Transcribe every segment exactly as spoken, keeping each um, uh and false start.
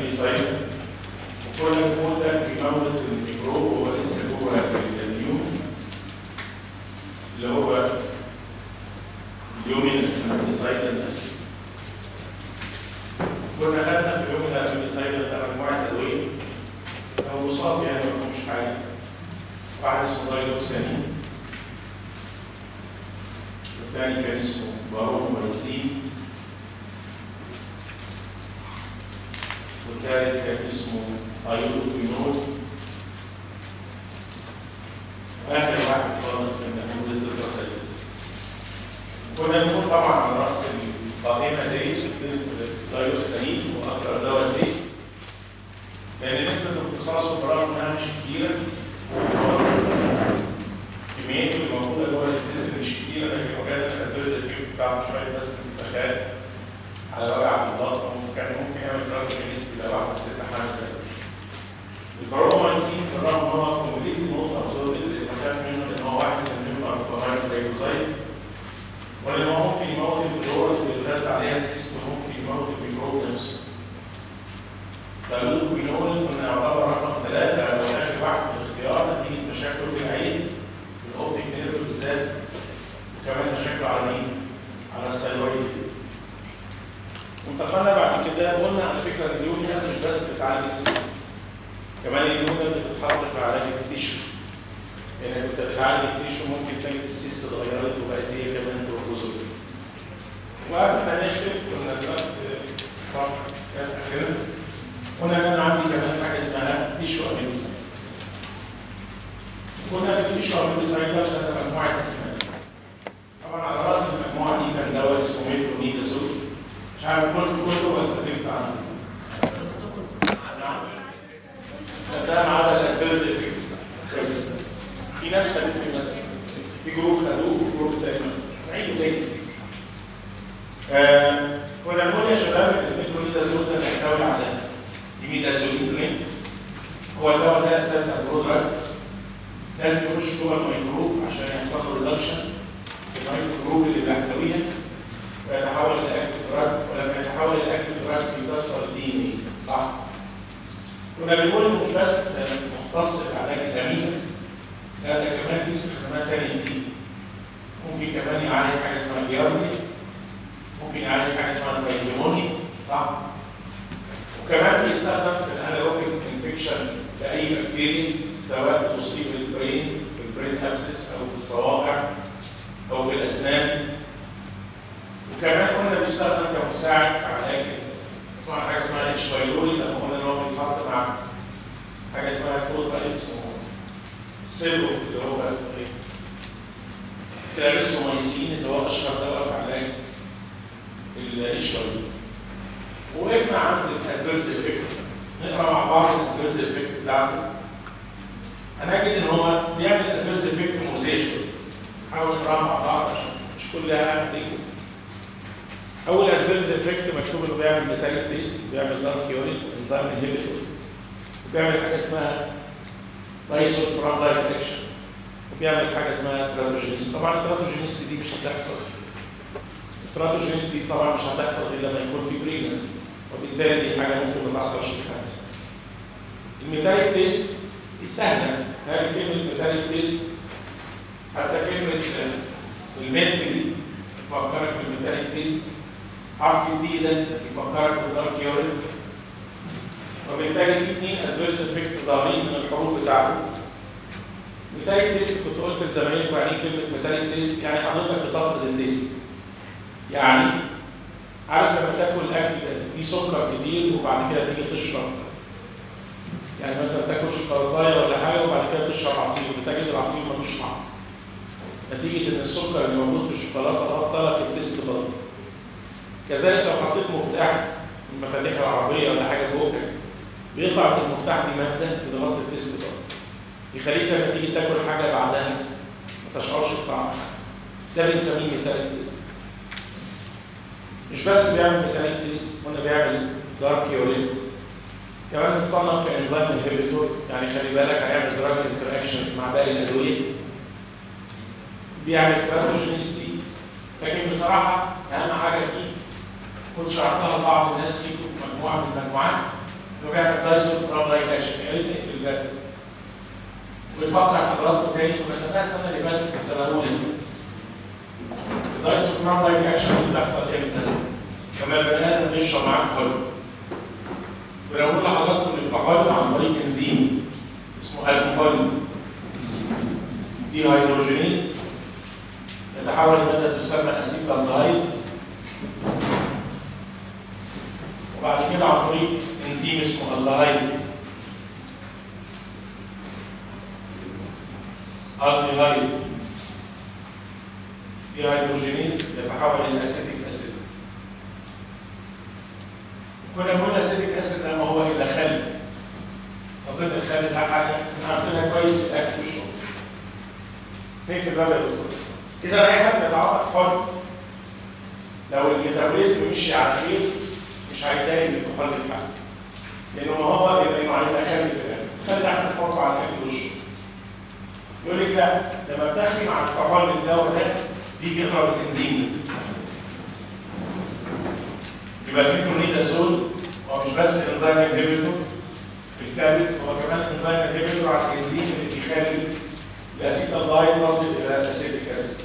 امبيسايد، وكل الكود ده بيموت الميكروب وهو لسه جوه اليوم اللي هو اليومين الامبيسايد ده. كنا خدنا في اليوم الامبيسايد ده مجموعه ادويه او مصاب يعني ما فيهمش حاجه. واحد اسمه دايلوكسانين، والثاني كان اسمه بارومايسين، والثالث كان اسمه ايودوكوينول، واخر واحد خالص كان محمود الدراسية. كنا بنقول طبعا على راس القائمه دي دايلوكسانين واكثر دواء زيت، لان نسبه امتصاصه برغم انها مش كتيره، كميته اللي موجوده جوه الجسم مش كتيره، لكن وجدت الادويه الكيميائيه بتاعته شويه بس انتفاخات على وجع في البطن، وكان ممكن يعمل تراجينيستي لو واحد ست حامل. البارومايسين بالرغم ان هو كومبليتلي نقطه ابزوربد اللي بخاف منه لان هو واحد من النيوكليوتايد جلايكوزايد، ولان هو ممكن يموت الفلورات اللي بيتغذى عليها السيستم، ممكن يموت الميكروب نفسه. الايودوكوينول كنا يعتبر رقم ثلاثه او اخر واحد في الاختيار نتيجه مشاكله في العين، الاوبتيك نيرف بالذات، وكمان مشاكله على مين؟ على الثايرويد. وانتقلنا بعد كده قلنا على فكره اليونيا مش بس بتعالج السيستم، كمان اليونيا بتتحط في علاج التيشو. يعني كنت بتعالج التيشو ممكن تلاقي السيست اتغيرت وبقت هي كمان تروبوزول. وقبل ما نختم كنا دلوقتي صح كانت اخرها قلنا ان انا عندي كمان حاجه اسمها تيشو امينوسايد. كنا في التيشو امينوسايد ده خدنا مجموعه اسماء. طبعا على راس المجموعه دي كان دواء اسمه ميترونيدازول، مش عارف كل كله ولا كلمت عنه. ده ما عدا الادفيرس افكت. في ناس خدته مثلا، في جروب خدوه وجروب تاني عيدوا تاني. آه كنا بنقول يا شباب الميترونيدازول ده بيحتوي على الميدازولين. هو الدواء ده اساسا برودراج، لازم يخش جوه الميكروب عشان يحصل له ريدكشن في الميكروب اللي بيحتويها ويتحول الى اكتف دراج، ولما يتحول الى اكتف دراج بيكسر الدي ان اي، صح؟ كنا بنقول انه مش بس مختص في علاج الامينو، لا ده كمان ليه استخدامات ثانيه كتير. ممكن كمان يعالج حاجه اسمها الجياردي، ممكن يعالج حاجه اسمها البايليموني، صح؟ وكمان بيستخدم في الانيروبيك انفكشن لاي بكتيريا سواء تصيب البرين في البرين ابسس او في الصوابع او في الاسنان. وكمان قلنا بيستخدم كمساعد في علاج اسمها حاجه اسمها اتش بايلوري، لما قلنا ان هو بيتحط مع حاجه اسمها كود اسمه سيلو اللي هو اسمه ايه؟ كلاريسومايسين اللي هو اشهر دواء في علاج الاتش بايلوري. وقفنا عند الادفيرس افكت، نقرا مع بعض الادفيرس افكت بتاعته. هنجد ان هو بيعمل ادفيرس افكت مؤذيه شويه. نحاول نقراها مع بعض عشان مش كلها دي. اول ادفيرس افكت مكتوب انه بيعمل ميتاليك تيست، بيعمل دارك يورين، انزيم انهبيتور، وبيعمل حاجه اسمها لايسوفراملايت اكشن، وبيعمل حاجه اسمها تراتوجينيس. طبعا التراتوجينيس دي مش هتحصل. التراتوجينيس دي طبعا مش هتحصل الا لما يكون في بريجنسي، وبالتالي دي حاجه ممكن ما تحصلش في حاجه. الميتاليك تيست دي سهله، هذه كلمه ميتاليك تيست حتى كلمه المنت دي تفكرك بالميتاليك تيست، حرف الدي ده يفكرك بالدارك يورين. وبالتالي في اثنين ادفيرس افكت ظاهرين من الحروف بتاعته. ميتاليك تيست كنت قلت لزمايلكم يعني ايه كلمه ميتاليك تيست؟ يعني حضرتك بتفقد التيست. يعني عارف لما تاكل اكل فيه سكر كتير وبعد كده تيجي تشرب، يعني مثلا تاكل شوكولاته ولا حاجه وبعد كده تشرب عصير وتجد العصير ملوش طعم، نتيجه ان السكر اللي موجود في الشوكولاته غطى لك التيست برضه. كذلك لو حطيت مفتاح من مفاتيح العربيه ولا حاجه جوه بيطلع من المفتاح دي ماده بتغطي التيست برضه، يخليك لما تيجي تاكل حاجه بعدها ما تشعرش بطعم. ده بنسميه ميتاليك تيست. مش بس بيعمل ميتاليك تيست، قلنا بيعمل دارك يورين، كمان بتصنف كانزيم انهبيتور، يعني خلي بالك هيعمل دراج انتراكشنز مع باقي الادويه. بيعمل تراتوجينيستي، لكن بصراحه اهم حاجه فيه كنت شرحتها لبعض الناس فيكم في مجموعه من المجموعات، انه بيعمل دايسولفرام لايك اكشن. يا ريت نقفل الباب ويفكر حضراتكم تاني. كنا خدناها السنه اللي فاتت في السنه الاولى. الدايسولفرام لايك اكشن دي بتحصل امتى؟ لما البني ادم بيشرب معاه كحول. ولو قلنا لحضراتكم ان الكحول عن طريق انزيم اسمه الكحول دي هيدروجينيز يتحول لماده تسمى اسيتالدهايد، وبعد كده عن طريق انزيم اسمه الدهايد الدهايد دي هيدروجينيز يتحول الى اسيتيك اسيد. كنا بنقول اسيتيك اسيد ده ما هو الا خل. اظن الخل ده حاجه عارفينها كويس في الاكل والشرب. نقفل الباب يا دكتور. اذا اي حد بيتعاطى كحول لو الميتابوليزم مشي على خير مش هيتضايق من الكحول في حاجه. لانه ما هو لانه هيبقى خل في الاكل. الخل ده احنا بنحطه على الاكل والشرب. يقول لك لا لما بتاخدي مع الكحول الدواء ده بيجي يضرب الانزيم. يبقى الميترونيدازول هو مش بس انزيم انهبيتور في الكبد، هو كمان انزيم انهبيتور على الانزيم اللي بيخلي الاسيتالدهايد يصل الى الاسيتيك اسيد.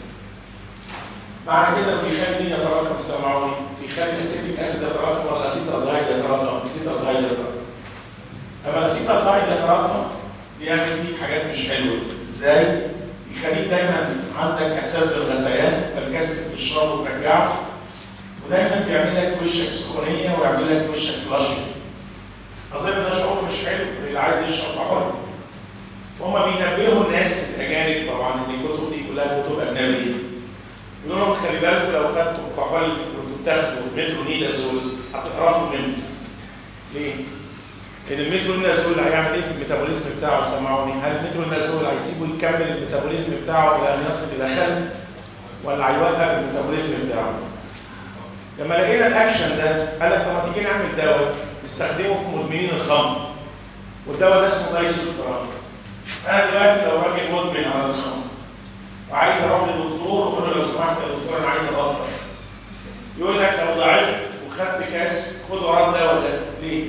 معنى كده بيخلي مين يتراكم؟ سمعوني، بيخلي الاسيتيك اسيد يتراكم ولا الاسيتالدهايد يتراكم؟ الاسيتالدهايد يتراكم. اما الاسيتالدهايد يتراكم بيعمل فيك حاجات مش حلوه. ازاي؟ يخليك دايما عندك احساس بالغثيان، فالكسل تشربه وترجعه، ودايما بيعمل لك في وشك سخونيه ويعمل لك في وشك فلاشنج. اظن ده شعور مش حلو اللي عايز يشرب كحول. وهم بينبهوا الناس الاجانب طبعا ان الكتب دي كلها كتب اجنبيه. يقولوا لهم خلي بالكم لو خدتوا كحول وانتوا بتاخدوا مترونيدازول هتقرفوا منه. ليه؟ لان المترونيدازول هيعمل ايه في الميتابوليزم بتاعه؟ سمعوني، هل المترونيدازول هيسيبه يكمل الميتابوليزم بتاعه الى ان يصل الى خل؟ ولا هيوقف الميتابوليزم بتاعه؟ لما لقينا الاكشن ده قال لك طب ما تيجي نعمل دواء نستخدمه في مدمنين الخمر. والدواء ده اسمه دايسولفرام. انا دلوقتي لو راجل مدمن على الخمر وعايز اروح للدكتور واقول له لو سمحت يا دكتور انا عايز ابطل. يقول لك لو ضعفت وخدت كاس خد وراه الدواء ده. ليه؟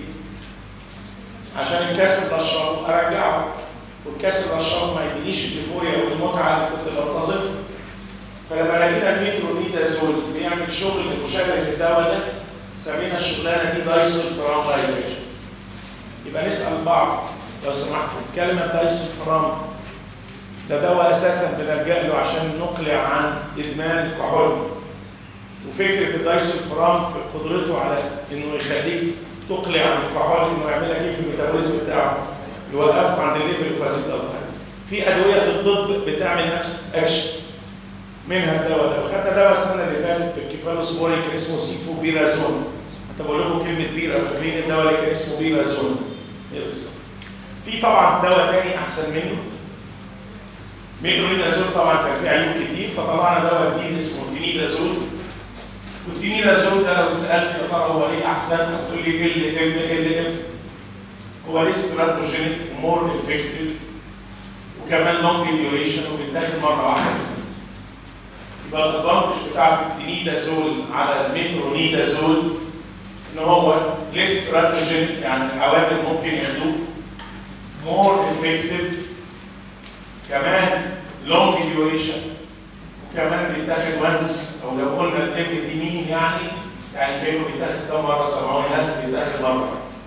عشان الكاس اللي اشربه ارجعه، والكاس اللي اشربه ما يدينيش الايفوريا والمتعه اللي كنت بنتظرها. فلما لقينا المترونيدازول بيعمل شغل مشابه للدواء ده سمينا الشغلانه دي دايسولفرام لايك اكشن. يبقى نسال بعض لو سمحتوا كلمه دايسولفرام ده دواء اساسا بنلجا له عشان نقلع عن ادمان الكحول. وفكره الدايسولفرام في قدرته على انه يخليك تقلع عن الكحول انه يعمل لك ايه في الميتابوليزم بتاعه؟ يوقفك عند الليفل اوف اسيتالدهايد. في ادويه في الطب بتعمل نفس الاكشن. منها الدواء ده، وخدنا دواء السنه اللي فاتت في الكيفالوسبورين كان اسمه سيفوبيرازون. حتى بقول لكم كلمه بيرا، فاكرين الدواء اللي كان اسمه بيرازون. في طبعا دواء ثاني احسن منه. مترونيدازول طبعا كان فيه عيوب كتير، فطلعنا دواء جديد اسمه تينيدازول. والتينيدازول ده لو اتسالت يا ترى هو ايه احسن؟ هتقول لي ال ال ال ال هو ليس تراتوجينيك ومور افكتيف وكمان لونج ديوريشن وبيتاخد مره واحده. يبقى الادفانتج بتاع التينيدازول على المترونيدازول ان هو ليس تراتوجينيك، يعني العوامل ممكن ياخدوه، مور افكتيف، كمان لونج ديوريشن، وكمان بيتاخد وانس. او لو قلنا الام دي مين يعني يعني كانه بيتاخد كم مره؟ سبعون لا بيتاخد مره.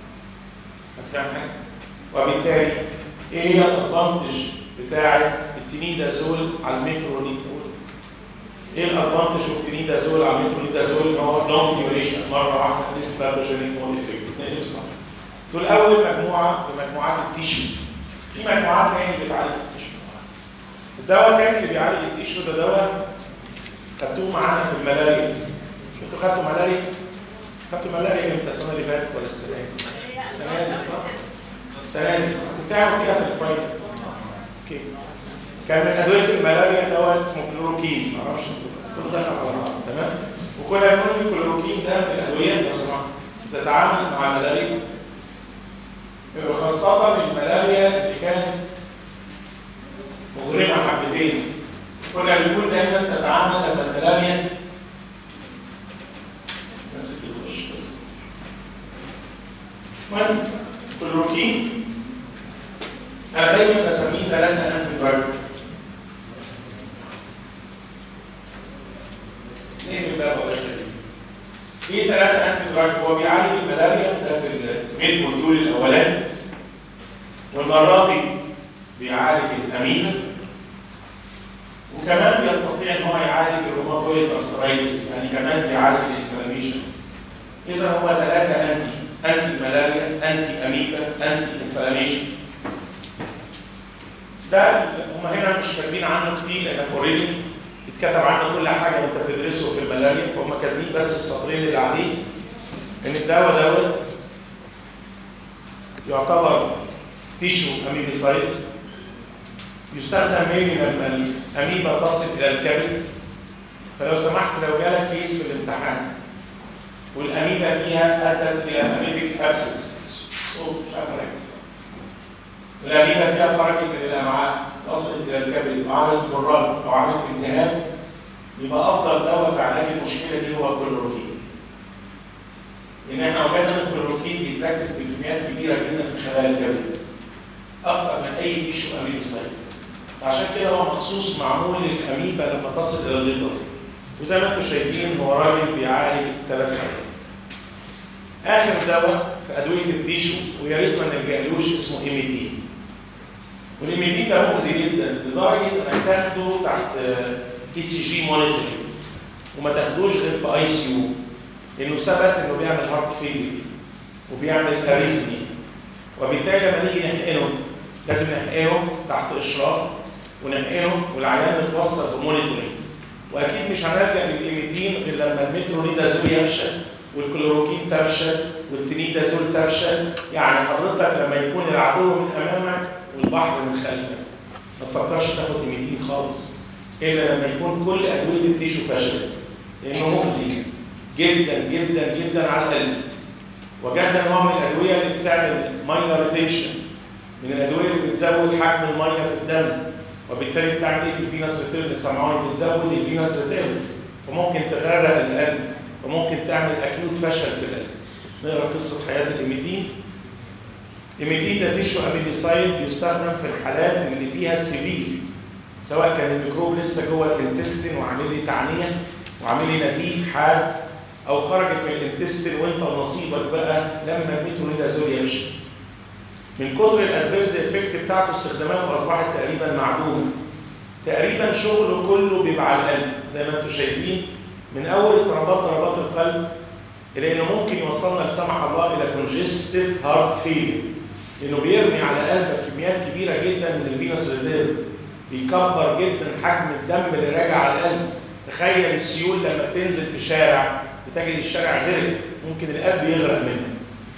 هتفهم حاجه؟ وبالتالي ايه هي الادفانتج بتاعه التينيدازول على المترونيدازول؟ ايه الادفانتج اوف التينيدازول على المترونيدازول؟ ان هو لونج ديوريشن مره واحده ليس تراتوجينيك مور افكتيف. نقلب الصح. دول اول مجموعه في مجموعات التيشو. في مجموعات ثانيه بتعالج التيشو. الدواء الثاني اللي بيعالج التيشو ده دواء خدتوه معانا في الملاريا. انتوا خدتوا ملاريا؟ خدتوا ملاريا امتى؟ السنه اللي فاتت ولا السنه دي؟ السنه دي صح؟ السنه دي صح؟ بتعمل فيها في الفايده. اوكي. كان من ادويه الملاريا دواء اسمه كلوروكين، ما اعرفش انتوا بس انتوا دخلوا على بعض تمام؟ وكنا بنقول الكلوروكين ده من الادويه لو سمحت تتعامل مع الملاريا، خاصه الملاريا اللي كانت مغرمه حبتين. كنا بنقول دايما تتعامل لما الملاريا ماسك الوش بس. المهم ليه ثلاثه انتي دراج؟ هو بيعالج الملاريا في الميد موديول الاولاني، والمره دي بيعالج الاميبا، وكمان بيستطيع ان هو يعالج الروماتويد ارثرايتس، يعني كمان بيعالج الانفلاميشن. اذا هو ثلاثه انتي، انتي ملاريا، انتي اميبا، انتي انفلاميشن. ده هم هنا مش كاتبين عنه كتير لان اوريدي اتكتب عنه كل حاجه وانت بتدرسه في الملاريا، فهم كاتبين بس السطرين اللي عليه ان الدواء دوت يعتبر تيشو اميبيسايد، يستخدم مني لما الاميبا تصل الى الكبد. فلو سمحت لو جالك كيس في الامتحان والاميبا فيها اتت الى اميبيك ابسس، صوت مش عارف اركز، الاميبا فيها خرجت الى الامعاء وصلت الى الكبد وعملت خراج او عملت التهاب، يبقى افضل دواء في علاج المشكله دي هو الكلوروكين. لان احنا وجدنا ان الكلوروكين بيتركز بكميات كبيره جدا في خلايا الكبد اكثر من اي تيشو اميبيسايد. عشان كده هو مخصوص معمول للاميبا لما تصل الى الليفر. وزي ما انتم شايفين هو راجل بيعالج ثلاث حاجات. اخر دواء في ادويه التيشو ويا ريت ما نلجألوش اسمه ايميتين. والايميتين ده مؤذي جدا لدرجه انك تاخده تحت اي سي جي مونيتورنج وما تاخدوش غير في اي سي يو، لانه ثبت انه بيعمل هارت فيلير وبيعمل اريزمي، وبالتالي لما نيجي نحقنه لازم نحقنه تحت اشراف ونحقنه والعيان متوصل بمونيتورنج. واكيد مش هنلجأ للايميتين غير لما المترونيدازول يفشل والكلوروكين تفشل والتنيدازول تفشل. يعني حضرتك لما يكون العدو من امامك والبحر من خلفك ما تفكرش تاخد ايميتين خالص الا لما يكون كل ادويه التيشو فشلت، لانه مؤذي جدا جدا جدا على القلب. وجدنا نوع من الادويه اللي بتعمل ماينر ريتنشن، من الادويه اللي بتزود حجم الميه في الدم، وبالتالي بتعمل ايه في الفينس ريتيرن؟ سمعوني بتزود الفينس ريتيرن، فممكن تغرق القلب وممكن تعمل اكيوت فشل في القلب. نقرا قصه حياه الايميتين. الايميتين ده تيشو اميبيسايد بيستخدم في الحالات اللي فيها السيفير، سواء كان الميكروب لسه جوه الانتستين وعامل لي تعنيه وعامل لي نزيف حاد، او خرجت من الانتستين وانت ونصيبك بقى لما الميترونيدازول يفشل. من كتر الادفيرس افكت بتاعته استخداماته اصبحت تقريبا معدومه. تقريبا شغله كله بيبقى على القلب زي ما انتم شايفين، من اول اضطرابات ضربات القلب الى انه ممكن يوصلنا لا سمح الله الى كونجستيف هارت فيلير، لانه بيرمي على قلبك كميات كبيره جدا من الفينوس ريزيرف، بيكبر جدا حجم الدم اللي راجع على القلب. تخيل السيول لما بتنزل في شارع بتجد الشارع غرق، ممكن القلب يغرق منه.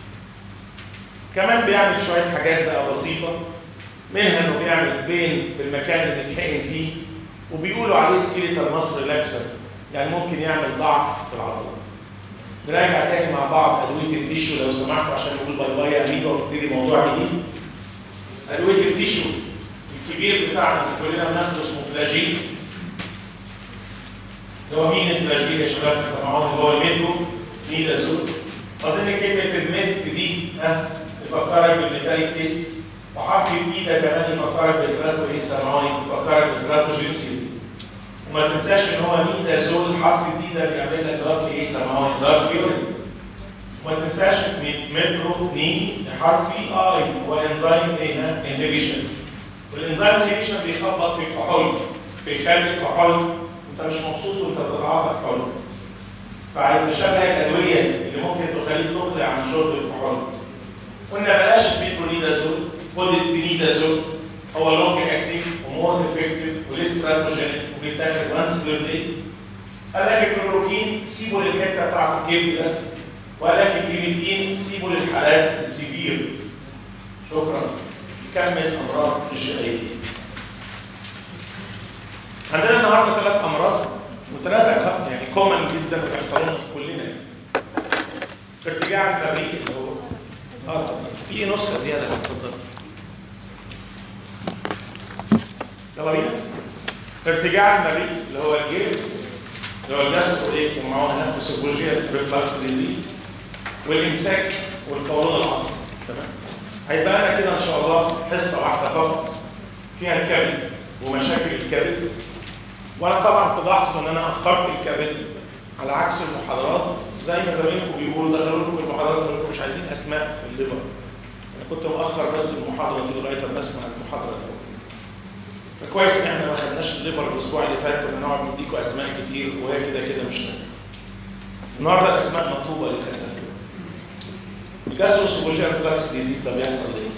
كمان بيعمل شويه حاجات بقى بسيطه، منها انه بيعمل بين في المكان اللي بيتحقن فيه، وبيقولوا عليه سكيليتال ماسل ريلاكسر، يعني ممكن يعمل ضعف في العضلات. نراجع تاني مع بعض ادويه التيشو لو سمحتوا عشان نقول باي باي يا اميبا ونبتدي موضوع جديد. ادويه التيشو الكبير بتاعنا اللي كلنا بناخده اسمه فلاجيل. اللي هو مين الفلاجيل يا شباب؟ سمعوني اللي هو المترو نيدازول. اظن كلمه المت دي ها تفكرك بالميتاليك تيست، وحرف التي ده كمان يفكرك بالفلاتو ايه؟ سمعوني يفكرك بالفلاتوجينسيتي. وما تنساش ان هو نيدازول حرف الدي ده بيعمل لك دارك ايه؟ سمعوني دارك يورين. وما تنساش مترو ني حرف اي هو انزيم ايه؟ ها انهبيشن. والانزيم انهبيشن بيخبط في الكحول، بيخلي الكحول انت مش مبسوط وانت بتتعاطى كحول، فهيبقى شبه الادويه اللي ممكن تخليك تقلع عن شرب الكحول. قلنا بلاش المترونيدازول، خد التنيدازول، هو لونج اكتيف ومور افكتيف وليس تراتوجينيك وبيتاخد وانس بير داي. قال لك الكلوروكين سيبه للحته بتاعت الكبد بس، وقال لك الايميتين سيبه للحالات السيفير. شكرا. نكمل امراض الجلديه. عندنا النهارده ثلاث امراض وثلاثه يعني كومن جدا بيحصلوا لنا كلنا. ارتجاع المريء اللي هو اه في نسخه زياده اتفضل. يلا بينا. ارتجاع المريء اللي هو الجلد اللي هو الجسر وايه يسموها هنا في السيكولوجيا ريفلكس ديزيز، والامساك والقولون العصبي. تمام. هيبقى لنا كده ان شاء الله حصه واحده فقط فيها الكبد ومشاكل الكبد. وانا طبعا تلاحظوا ان انا اخرت الكبد على عكس المحاضرات زي ما زمايلكم بيقولوا دخلوا لكم في المحاضرات قالوا لكم مش عايزين اسماء في الليفر. انا كنت مؤخر بس المحاضره دي لغايه ما اسمع المحاضره الاولى. فكويس ان احنا ما خدناش الليفر الاسبوع اللي فات، كنا نقعد نديكم اسماء كتير وهي كده كده مش لازم. النهارده الاسماء مطلوبه للاسف. الجاستروسوفاجيال ريفلكس ديزيز ده بيحصل ليه؟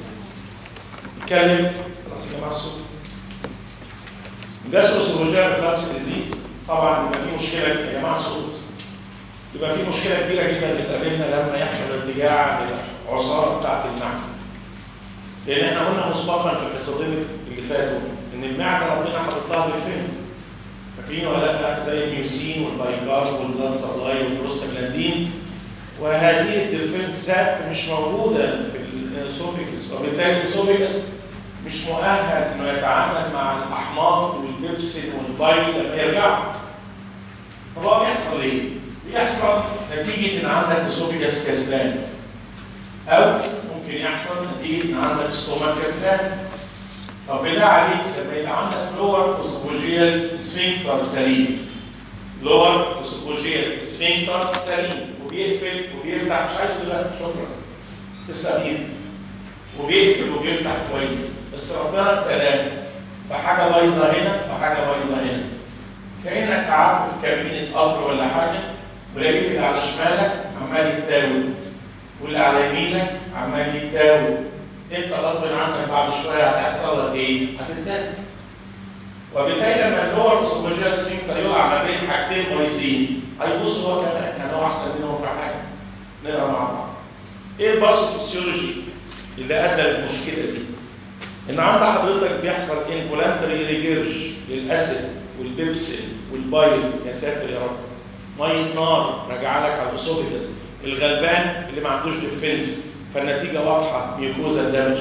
نتكلم خلاص يا جماعه الصوت. الجاستروسوفاجيال ريفلكس ديزيز طبعا بيبقى فيه مشكله يا جماعه الصوت. يبقى في مشكله كبيره جدا بتقابلنا لما يحصل ارتجاع للعصاره بتاعت المعده. لان احنا قلنا مسبقا في الحصتين اللي فاتوا ان المعده ربنا حاطط لها ضيفين. فاكرين ولا لا؟ زي الميوسين والبايكار والبلاد سبلاي والبروستاجلاندين. وهذه الديفنسات مش موجوده في الاسوفيجس، وبالتالي الاسوفيجس مش مؤهل انه يتعامل مع الاحماض والبيبسين والبايل لما يرجعوا. طب هو بيحصل ليه؟ بيحصل نتيجه ان عندك اسوفيجس كسلان. او ممكن يحصل نتيجه ان عندك استومك كسلان. طب بالله عليك لما يبقى عندك لور اسوفوجيال سفنكتر سليم. لور اسوفوجيال سفنكتر سليم وبيقفل وبيفتح، مش عايز دلوقتي شكرا. تسألين وبيقفل وبيفتح كويس، بس ربنا ابتلاه بحاجه بايظه هنا وحاجه بايظه هنا. كانك قعدت في كابينه قطر ولا حاجه ولقيت اللي على شمالك عمال يتاول واللي على يمينك عمال يتاول. انت غصب عنك بعد شويه هتحصل لك ايه؟ هتتاكل. وبالتالي لما اللور اسوفاجيال سفنكتر يقع ما بين حاجتين بايظين هيبوظ هو كمان، يعني هو احسن منهم في حاجه. نقرا مع بعض. ايه الباثوفيسيولوجي اللي ادى للمشكله دي؟ ان عند حضرتك بيحصل انفولانتري ريجيرج للاسيد والبيبسين والبايل. يا ساتر يا رب. ميه نار راجعه لك على الاسوفيجس الغلبان اللي ما عندوش ديفنس، فالنتيجه واضحه ميوكوزا دامج.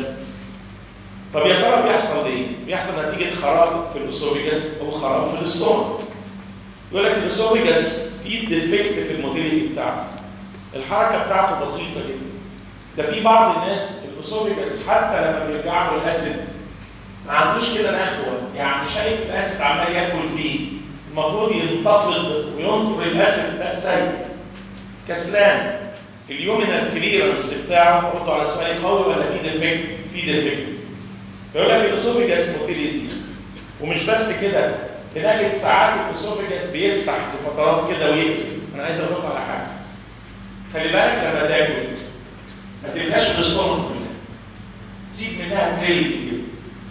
طب يا ترى بيحصل ليه؟ بيحصل نتيجه خراب في الاسوفيجس او خراب في الاستومك. يقول لك الاسوفيجس فيه ديفكت في الموتيليتي بتاعته. الحركه بتاعته بسيطه جدا. ده في بعض الناس الاسوفيجس حتى لما بيرجع له الاسيد ما عندوش كده نخوه، يعني شايف الاسيد عمال ياكل فيه، المفروض ينتفض وينطر الاسيد ده سيء. كسلان. اليومينال كليرنس بتاعه ردوا على سؤالي قوي ولا في ديفكت؟ في ديفكت. بيقول لك الاسوفيجس موتيليتي. ومش بس كده، تلاقي ساعات الاسوفيجس بيفتح لفترات كده ويقفل. انا عايز اقول لكم على حاجه. خلي بالك لما تاكل ما تبقاش الاستومك كلها. سيب منها تلج كده.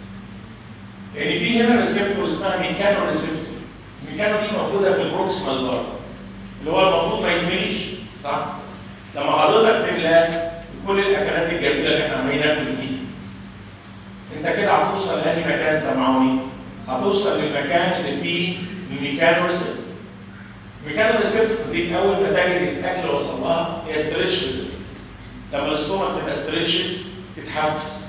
يعني في هنا ريسبتور اسمها ميكانو ريسبتور. الميكانو دي موجوده في البروكسمال بارت اللي هو المفروض ما يتمليش، صح؟ لما حضرتك تملاه كل الاكلات الجميله اللي احنا عمالين ناكل فيها. انت كده هتوصل لأي مكان سمعوني؟ هتوصل للمكان اللي فيه الميكانو ريسبتور. الميكانو ريسبتور دي اول ما تجد الاكل وصل لها هي ستريتش ريسبتور. لما الاستومك تبقى ستريتش تتحفز.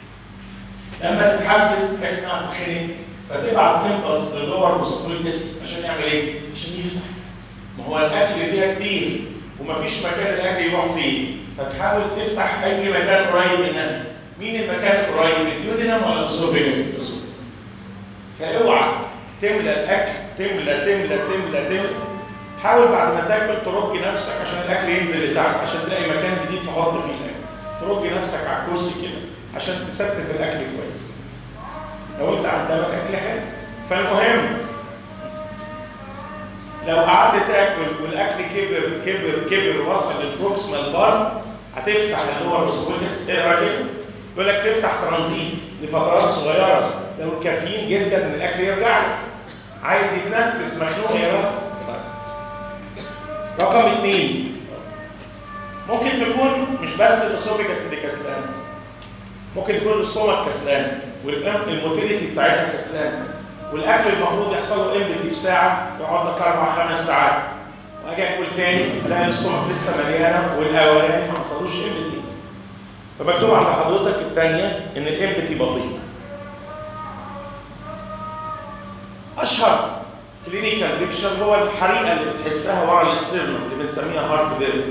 لما تتحفز تحس انها تتخنق فتبعت امبلس للور اسوفيجس عشان يعمل ايه؟ عشان يفتح. ما هو الاكل فيها كتير ومفيش مكان الاكل يروح فيه، فتحاول تفتح اي مكان قريب منها. مين المكان القريب؟ اليودينم ولا الاسوفيجس؟ فاوعى تملى الاكل تملى تملى تملى تملى. حاول بعد ما تاكل ترج نفسك عشان الاكل ينزل لتحت، عشان تلاقي مكان جديد تحط فيه الاكل. ترج نفسك على الكرسي كده عشان تستف الاكل كويس. لو انت قدامك اكل حلو. فالمهم لو قعدت تاكل والاكل كبر كبر كبر وصل للبروكسمال بارت هتفتح اللور اسوفيجس. اقرا كده يقول لك تفتح ترانزيت لفترات صغيره لو كافيين جدا ان الاكل يرجع له. عايز يتنفس مخنوق يا رب. رقم اثنين ممكن تكون مش بس الاسوفيجس اللي كسلان، ممكن تكون الاستومك كسلان والموتيليتي بتاعتها كسلان، والاكل المفروض يحصل له امبتي في ساعه يقعد لك اربع خمس ساعات، واجي اكل تاني الاقي الاستومك لسه مليانه والاولاني ما حصلوش امبتي. فمكتوب عند حضرتك الثانيه ان الامبتي بطيء. اشهر كلينيكال بيكشر هو الحريقه اللي بتحسها ورا الاسترنم اللي بنسميها هارت بيرن.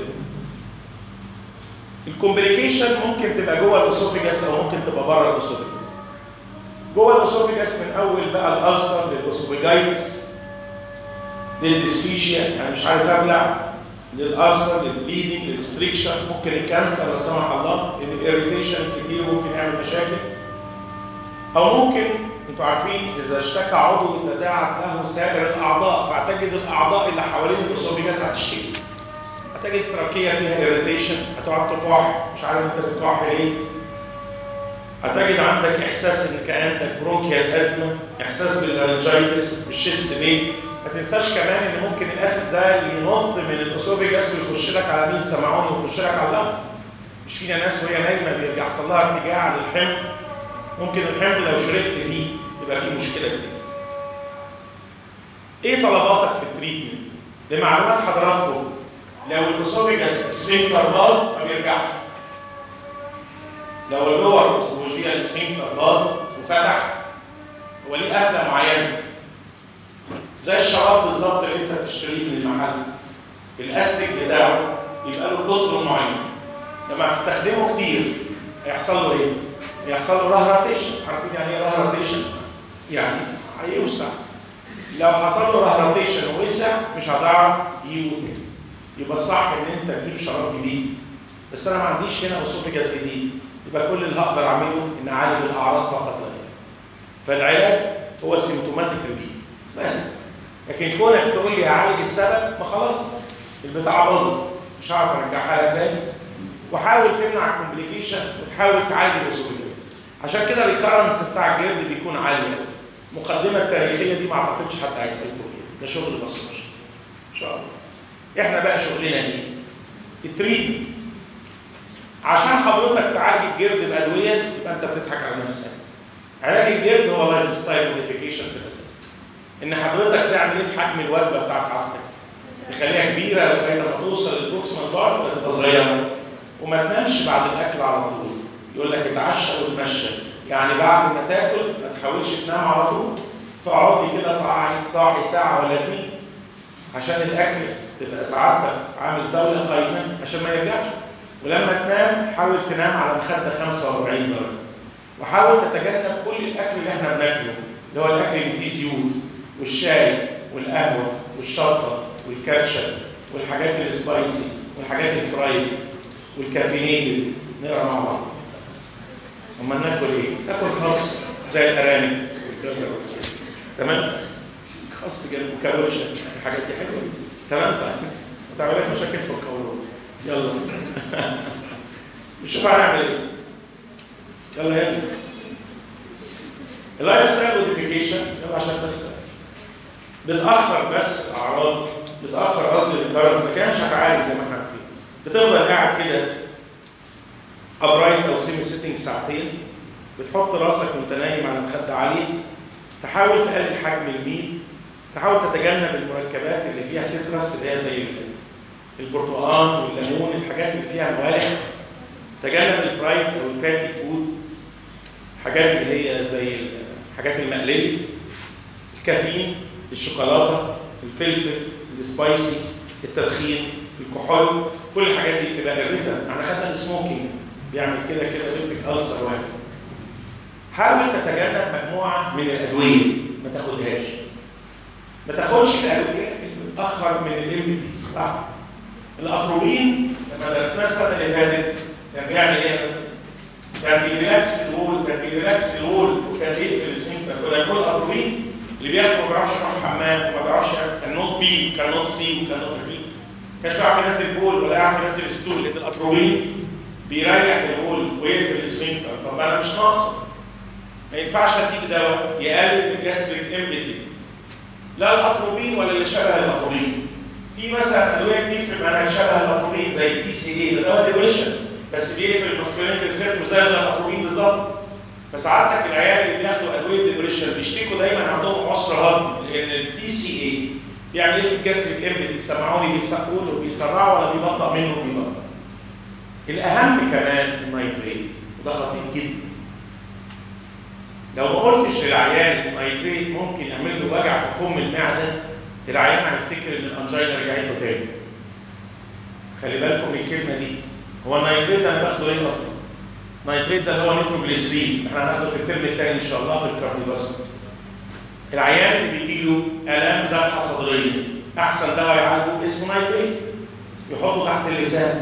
الكومبليكيشن ممكن تبقى جوه الاسوفيجاس او ممكن تبقى بره الاسوفيجاس. جوه الاسوفيجاس من اول بقى الالسر للاسوفيجايتس للديسفيشيا، يعني مش عارف ابلع، للارسل، للبليدنج، للريستريكشن، ممكن الكانسر لا سمح الله، لان الاريتيشن الكتير ممكن يعمل مشاكل. او ممكن انتوا عارفين اذا اشتكى عضو تداعت له سائر الاعضاء، فهتجد الاعضاء اللي حوالين الاسوفيجاس هتشتكي. هتجد التراكيه فيها اريتيشن، هتقعد تكح، مش عارف انت بتكح ليه. هتجد عندك احساس ان كان عندك برونكيال ازمه، احساس باللارنجايتس، بالشيست بين. ما تنساش كمان ان ممكن الاسيد ده ينط من الاسوفيجاس ويخش لك على مين سمعوني ويخش لك على اللنج. مش فينا ناس وهي نايمه بيحصل لها ارتجاع للحمض، ممكن الحمض لو شرقت فيه يبقى فيه مشكله كبيره. ايه طلباتك في التريتمنت؟ لمعلومات حضراتكم لو الاسوفيجاس سفنكتر باظ ما بيرجعش. لو اللور اسوفيجيال سفنكتر باظ وفتح هو ليه قفله معينه. زي الشراب بالظبط اللي انت بتشتريه من المحل. الاستيك بتاعه يبقى له قطر معين. لما تستخدمه كتير هيحصل له ايه؟ هيحصل له رهرتيشن. عارفين يعني ايه رهرتيشن؟ يعني هيوسع. لو حصل له رهرتيشن ووسع مش هتعرف تجيبه تاني. يبقى الصح ان انت تجيب شراب جديد. بس انا ما عنديش هنا اسوفيجاس جديد، يبقى كل اللي هقدر اعمله ان اعالج الاعراض فقط لا غير. فالعلاج هو سيمتوماتيك ريليف بس. لكن كونك تقول لي هعالج السبب، ما خلاص البتاعه باظت، مش هعرف ارجعها لك تاني. وحاول تمنع الكومبليكيشن وتحاول تعالج الاسوفيجاس. عشان كده الريكارنس بتاع الجلد بيكون عالي قوي. المقدمه التاريخيه دي ما اعتقدش حد هيسالكم فيها، ده شغل بسيط ان شاء الله. احنا بقى شغلنا ايه؟ التريتمنت. عشان حضرتك تعالج الجلد بادويه يبقى انت بتضحك على نفسك. علاج الجلد هو لايف ستايل موديفيكيشن في الاساس. ان حضرتك تعمل ايه في حجم الوجبه بتاع سعادتك؟ تخليها كبيره لغايه ما توصل للبروكسيمال بارت ولا تبقى صغيره؟ وما تنامش بعد الاكل على طول. يقول لك اتعشى وتمشى، يعني بعد ما تاكل ما تحاولش تنام على طول. تقعد لي كده صاحي صاحي ساعه ولا اتنين عشان الاكل تبقى سعادتك عامل زاويه قايمه عشان ما يرجعش. ولما تنام حاول تنام على مخده خمسة وأربعين درجه. وحاول تتجنب كل الاكل اللي احنا بناكله، اللي هو الاكل اللي فيه زيوت والشاي والقهوه والشطه والكاتشب والحاجات السبايسي والحاجات الفرايد والكافينيتد. نقرا مع بعض. اما ناكل ايه؟ ناكل خس زي الارانب والجزر. تمام؟ خس جنب كابوتشا، الحاجات دي حلوه. تمام؟ طيب هتعمل لك مشاكل في القولون. يلا نشوف هنعمل ايه. يلا يلا. اللايف ستايل موديفيكيشن يلا عشان بس بتاخر بس الاعراض، بتاخر قصدي الريكارنس، ما كانش هتعالج زي ما احنا عارفين. بتفضل قاعد كده ابرايت او سيمي سيتنج ساعتين، بتحط راسك وانت نايم على مخده عاليه، تحاول تقلل حجم الميل، تحاول تتجنب المركبات اللي فيها سيترس اللي هي زي البرتقال والليمون، الحاجات اللي فيها موالح. تجنب الفرايد او الفاتي فود، الحاجات اللي هي زي الحاجات المقليه، الكافيين، الشوكولاته، الفلفل، السبايسي، التدخين، الكحول، كل الحاجات دي بتبقى irritant. احنا خدنا السموكينج بيعمل كده كده بيبتك ألسر واحد. حاول تتجنب مجموعه من الادويه ما تاخدهاش. ما تاخدش الادويه اللي بتاخر من الامبتي، صح؟ الاتروبين لما درسناه السنه اللي فاتت كان بيعمل ايه؟ كان بيريلاكس الول، كان بيريلاكس الول وكان بيقفل السفنكتر. كنا بنقول الاتروبين اللي بياخد ما بيعرفش يروح الحمام وما بيعرفش، كان نوت بي وكان نوت سي وكان نوت بي. ما كانش بيعرف ينزل بول ولا يعرف ينزل ستول، لان الاتروبين بيريح البول ويقفل السفنكتر. طب انا مش ناقص، ما ينفعش اديك دواء يقلل من الجاستريك امبتي. لا الاتروبين ولا اللي شبه الاتروبين. في مثلا ادويه كتير في المنهج شبه الاتروبين زي البي سي اي، ده دواء ديبريشن بس بيقفل الماسكولينيك ريسبتور زي الاتروبين بالظبط. فساعتك العيال اللي بياخدوا ادويه ديبريشن بيشتكوا دايما عندهم عسر هضم، لان البي سي اي بيعمل ايه في الجاستريك امبتي؟ سمعوني بيسقوا بيسرعوا ولا بيبطئ منه؟ بيبطئ. الاهم كمان النيتريت، وده خطير جدا. لو ما قلتش للعيان النيتريت ممكن يعمل له وجع في فم المعده، العيان هيفتكر ان الانجينا رجعت له تاني. خلي بالكم من الكلمه دي. هو النيتريت انا باخده ايه اصلا؟ النيتريت ده اللي هو نيتروجليسرين، احنا هناخده في الترم الثاني ان شاء الله في الكارديوفاسكولار. العيان اللي بيجي له الام ذبحه صدريه، احسن دواء يعالجه اسمه نيتريت. يحطه تحت اللسان.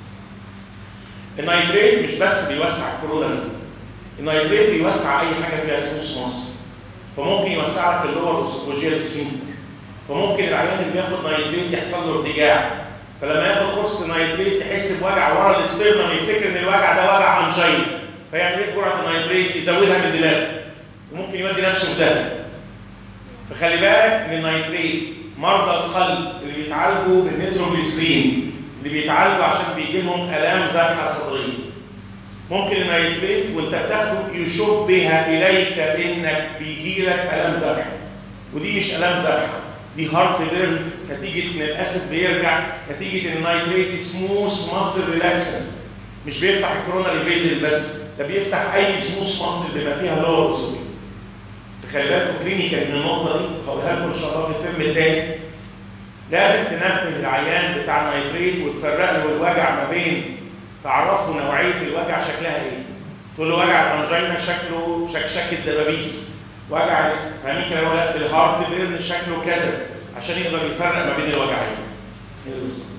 النيتريت مش بس بيوسع الكورونا، النيتريت بيوسع اي حاجه فيها سموث مصر، فممكن يوسع لك اللور اسوفوجيال سفنكتر، فممكن العيان اللي بياخد نيتريت يحصل له ارتجاع، فلما ياخد قرص نيتريت يحس بوجع ورا الاسترنم، يفتكر ان الوجع ده وجع انجينا، فيعمل ايه في جرعه النيتريت؟ يزودها من دماغه وممكن يودي نفسه في ده. فخلي بالك ان النيتريت مرضى القلب اللي بيتعالجوا بالنيتروجليسرين، اللي بيتعالجوا عشان بيجي لهم الام ذبحه صدريه، ممكن النيتريت وانت بتاخده يشبه اليك انك بيجي لك الام ذبحه، ودي مش الام ذبحه، دي هارت بيرن نتيجه ان الاسيد بيرجع، نتيجه ان النيتريت سموث ماسل ريلاكسن، مش بيفتح الكوروناري فيزل بس، ده بيفتح اي سموث ماسل بما فيها لور اسوفيس. خلي بالكم كلينيكال من النقطه دي، هقولها لكم ان شاء الله في الترم الثاني. لازم تنبه العيان بتاع النيتريت وتفرق له الوجع ما بين، تعرفه نوعيه الوجع شكلها ايه. تقول له وجع الانجينا شكله شكشكه دبابيس، وجع فاهمين كده ولا الهارت بيرن شكله كذا، عشان يقدر يفرق ما بين الوجعين. ايه بس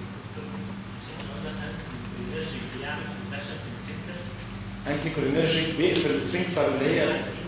انتي كولينرجيك بيقفل السفنكتر اللي هي،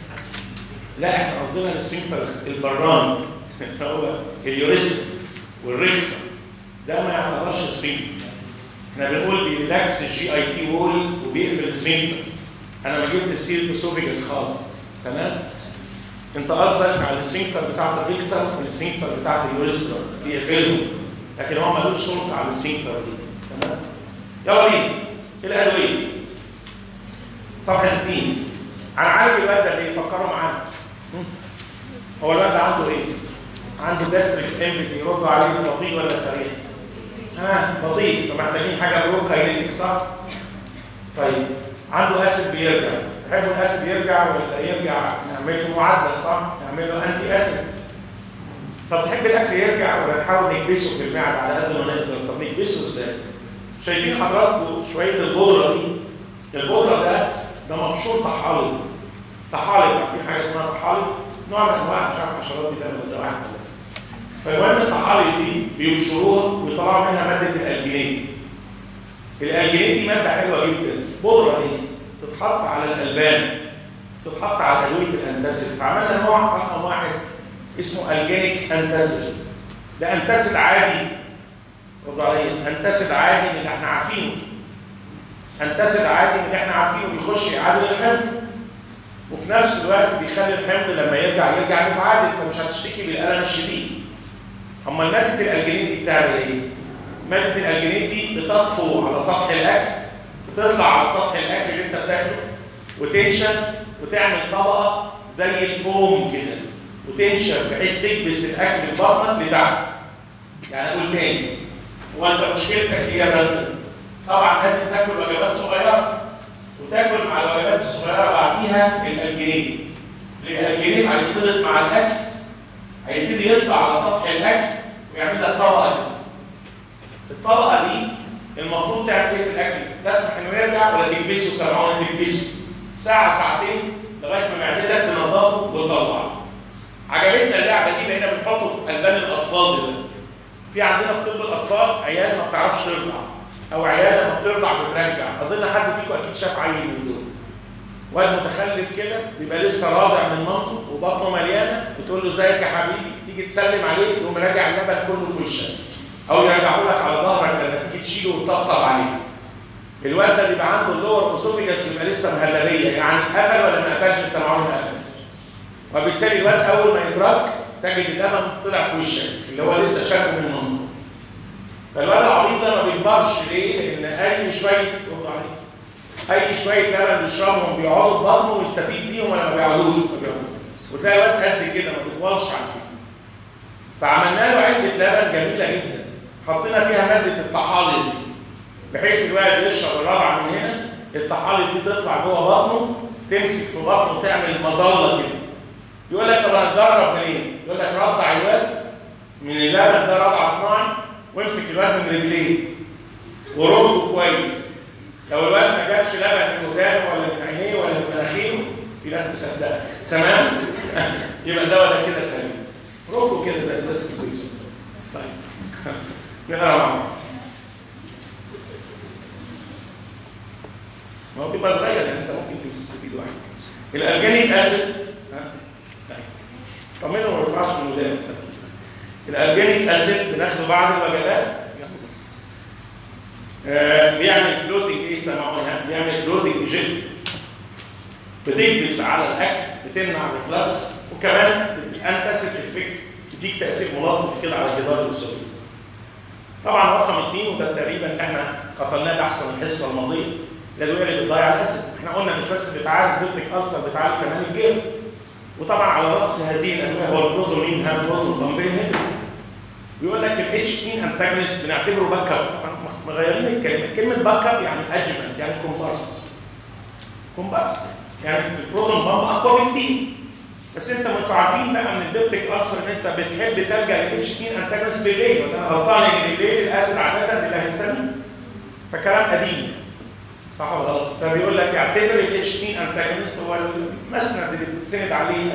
لا احنا قصدنا السفنكتر البراني هو اليوريستر والريكتر، ده ما يعتبرش سفنكتر. احنا بنقول بيريلاكس الجي اي تي وول وبيقفل السفنكتر. انا ما جبت السيرة اسوفيجاس خالص، تمام؟ انت قصدك على السفنكتر بتاعت الريكتر والسفنكتر بتاعت اليوريستر بيقفلهم، لكن هو ملوش سلطه على السفنكتر دي، تمام؟ يلا بينا الادويه. صفحه اثنين. انا عارف الواد ده ليه، فكروا معانا. هو الواد ده عنده ايه؟ عنده جاستريك امبتي، يردوا عليه بطيء ولا سريع؟ ها آه بطيء، فمحتاجين حاجه بروكاينيتك صح؟ طيب عنده اسيد بيرجع، تحبوا الاسيد يرجع ولا يرجع نعمل له معادله صح؟ نعمل له انتي اسيد. طب تحب الاكل يرجع ولا نحاول نكبسه في المعده على قد ما نقدر؟ طب نكبسه ازاي؟ شايفين حضراتكم شويه البودره دي؟ البودره ده ده مبشور طحالب. طحالب عارفين حاجه اسمها طحالب؟ نوع من انواع مش عارف حشرات دي ولا زي واحد. فالمهم الطحالب دي بيبشروها ويطلعوا منها ماده الالجينيت. الالجينيت دي ماده حلوه جدا، بودره هي تتحط على الالبان، تتحط على ادويه الانتاسيد، فعملنا نوع رقم واحد اسمه الجينيك انتاسيد. ده انتاسيد عادي، ردوا عليا، انتاسيد عادي من اللي احنا عارفينه. انتاسيد عادي من اللي احنا عارفينه بيخش يعادل الحمض، وفي نفس الوقت بيخلي الحمض لما يرجع يرجع متعادل، فمش هتشتكي بالالم الشديد. اما ماده الالجينيت دي بتعمل ايه؟ ماده الالجينيت دي بتطفو على سطح الاكل، بتطلع على سطح الاكل اللي انت بتاكله وتنشف وتعمل طبقه زي الفوم كده، وتنشف بحيث تكبس الاكل في بطنك لتحت. يعني اقول تاني، هو انت مشكلتك هي الرد. طبعا لازم تاكل وجبات صغيره، وتاكل مع الوجبات الصغيره بعديها الالجينيت. الالجينيت هيتخلط مع الاكل، هيبتدي يطلع على سطح الاكل ويعمل لك طبقه كده. الطبقه دي المفروض تعمل ايه في الاكل؟ تسمح انه يرجع ولا تكبسه؟ سامعوني تكبسه ساعه ساعتين لغايه ما معدتك تنضفه وتطلعه. عجبتنا اللعبه دي، بقينا بنحطه في البان الاطفال دلوقتي. في عندنا في طب الاطفال عيال ما بتعرفش ترضع، او عيال لما بترضع بترجع. اظن حد فيكم اكيد شاف عيل من دول، واد متخلف كده بيبقى لسه راضع من مامته وبطنه مليانه، بتقول له ازيك يا حبيبي، تيجي تسلم عليه يقوم راجع اللبن كله في وشك، او يرجعوا لك على ظهرك لما تيجي تشيله وتطبطب عليه. الواد ده بيبقى عنده اللور اسوفيجاس بيبقى لسه مهلبيه، يعني قفل ولا ما قفلش؟ سمعوني قفل. وبالتالي الواد اول ما يترك تجد اللبن طلع في وشك اللي هو لسه شاربه من مامته. فالواد العبيط ده ما بيكبرش ليه؟ لان اي شويه رد عليه اي شويه لبن بيشربهم بيقعدوا في بطنه ويستفيد بيهم ولا ما بيقعدوش؟ ما بيقعدوش. وتلاقي الواد قد كده ما بيطولش عن كده. فعملنا له علبه لبن جميله جدا، حطينا فيها ماده الطحالب دي بحيث الواد يشرب الرضع من هنا، الطحالب دي تطلع جوه بطنه تمسك في بطنه تعمل مظله كده. يقول لك طب هنجرب منين؟ يقول لك رضع الواد من اللبن ده رضع صناعي، وامسك الواد من رجليه ورده كويس. لو الواد ما جابش لبن من ودانه ولا من عينيه ولا من مناخيره، في ناس مصدقه، تمام؟ يبقى الدواء ده كده سليم. رده كده زي ازازه الكويس. طيب نقرا مع بعض. هو تبقى صغير يعني انت ممكن تمسكه بايد واحده. الالجانيك اسيد ها طمنه ما يطلعش من ودانك. الالجانيك اسيد بناخده بعد الوجبات آه بيعمل فلوتنج ايه سمعوني ها بيعمل فلوتنج جل، بتكبس على الاكل، بتمنع الريفلكس، وكمان الانتاسيد افكت تديك تاثير ملطف كده على الجدار الاسري. طبعا رقم اثنين وده تقريبا احنا قتلناه باحسن الحصه الماضيه، الادويه اللي بتضيع الاسيد. احنا قلنا مش بس بتعالج بلتك ألسر، بتعالج كمان الجلد. وطبعا على راس هذه الادويه هو البروتونين هام بروتون بامبين. بيقول لك الاتش اثنين انتاجونست بنعتبره باك اب. طبعا مغيرين الكلمه، كلمه باك اب يعني ادجمنت يعني كومبارس. كومبارس يعني البروتون بامب اقوى بكتير. بس انت ما انتوا عارفين بقى من البيبتيك ألسر ان انت بتحب تلجا للاتش اثنين انتاجونست بالليل، ولا انا غلطان ان بالليل الاسيد عاده بيبقى هيستامين. فكلام قديم صح ولا غلط؟ فبيقول لك اعتبر الاتش اثنين انتاجونست هو المسند اللي بتتسند عليه او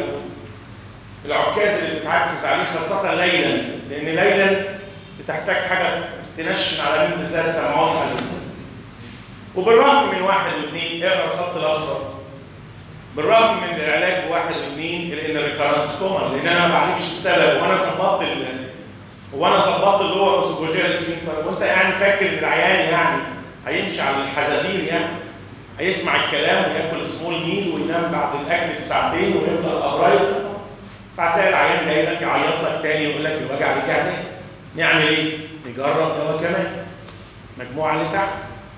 العكاز اللي بتتعكز عليه خاصه ليلا، لان ليلا بتحتاج حاجه تنشن على مين بالذات سمعوني عزيزي. وبالرغم من واحد واثنين اقرا الخط الاصفر، بالرغم من العلاج بواحد واثنين لان الريكارنس كومن، لان انا ما بعالجش السبب وانا ظبطت ال وانا ظبطت اللي هو الاسوفوجيال سفنكتر، وانت يعني فاكر ان العيان يعني هيمشي على الحذافير يعني هيسمع الكلام وياكل سمول ميل وينام بعد الاكل بساعتين ويفضل ابرايد. فهتلاقي العيان جاي لك يعيط لك تاني ويقول لك الوجع رجع تاني. نعمل ايه؟ نجرب دواء كمان. المجموعه اللي تحت.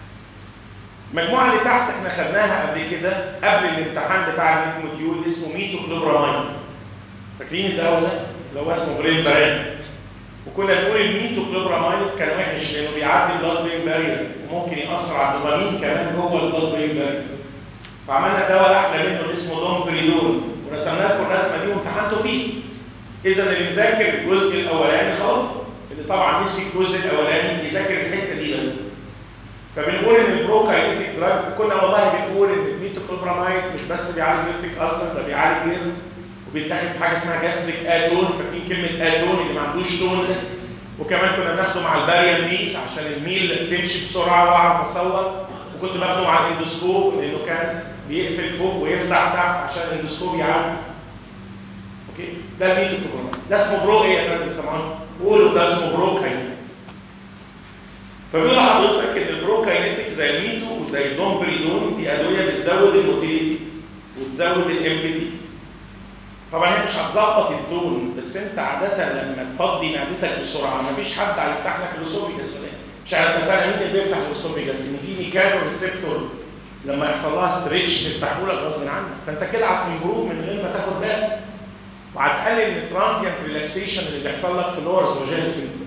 المجموعه اللي تحت احنا خدناها قبل كده قبل الامتحان بتاع الميتموديول اسمه ميتوكلوبرامين. فاكرين الدواء ده؟ اللي هو اسمه برين بارين. وكنا بنقول الميتوكلوبرامين كان وحش لانه بيعدي البلاد برين بارير وممكن ياثر على الدوبامين كمان جوه البلاد برين بارير. فعملنا دواء احلى منه اللي اسمه دومبريدون ورسمنا لكم الرسمه دي وامتحنتوا فيه. اذا اللي مذاكر الجزء الاولاني خلاص، اللي طبعا نسي الجزء الاولاني يذاكر الحته دي بس. فبنقول ان البروكاينيتيك دراج كنا والله بنقول ان الميتوكلوبرامين مش بس بيعالج بيبتيك ألسر، ده بيعالج جلد وبيتاخد في حاجه اسمها جاستريك اتون. فاكرين كلمه اتون اللي ما عندوش تون ده؟ وكمان كنا بناخده مع الباريا ميل عشان الميل تمشي بسرعه واعرف اصور. وكنت باخده مع الاندوسكوب لانه كان بيقفل فوق ويفتح تحت عشان الاندوسكوب يعالج. اوكي ده الميتوكلوبرامين. ده اسمه برو ايه يا فندم سامعوني؟ قولوا ده اسمه بروكاينيتيك. فبيقول لحضرتك ان البروكاينيتيك زي الميتو وزي الدومبريدون دي ادويه بتزود الموتيليتي وتزود الامبتي. طبعا هي مش هتظبط التون، بس انت عاده لما تفضي معدتك بسرعه مفيش حد هيفتح لك الاسوفيجاس ولا مش عارف اتفقنا مين اللي بيفتح الاسوفيجاس؟ ان في ميكانو ريسبتور لما يحصل لها ستريتش بيفتحوا لك غصب عنك. فانت كده هتمبروف من غير ما تاخد بالك، وهتقلل من الترانزيانت ريلاكسيشن اللي بيحصل لك في اللور اسوفيجيال سفنكتر.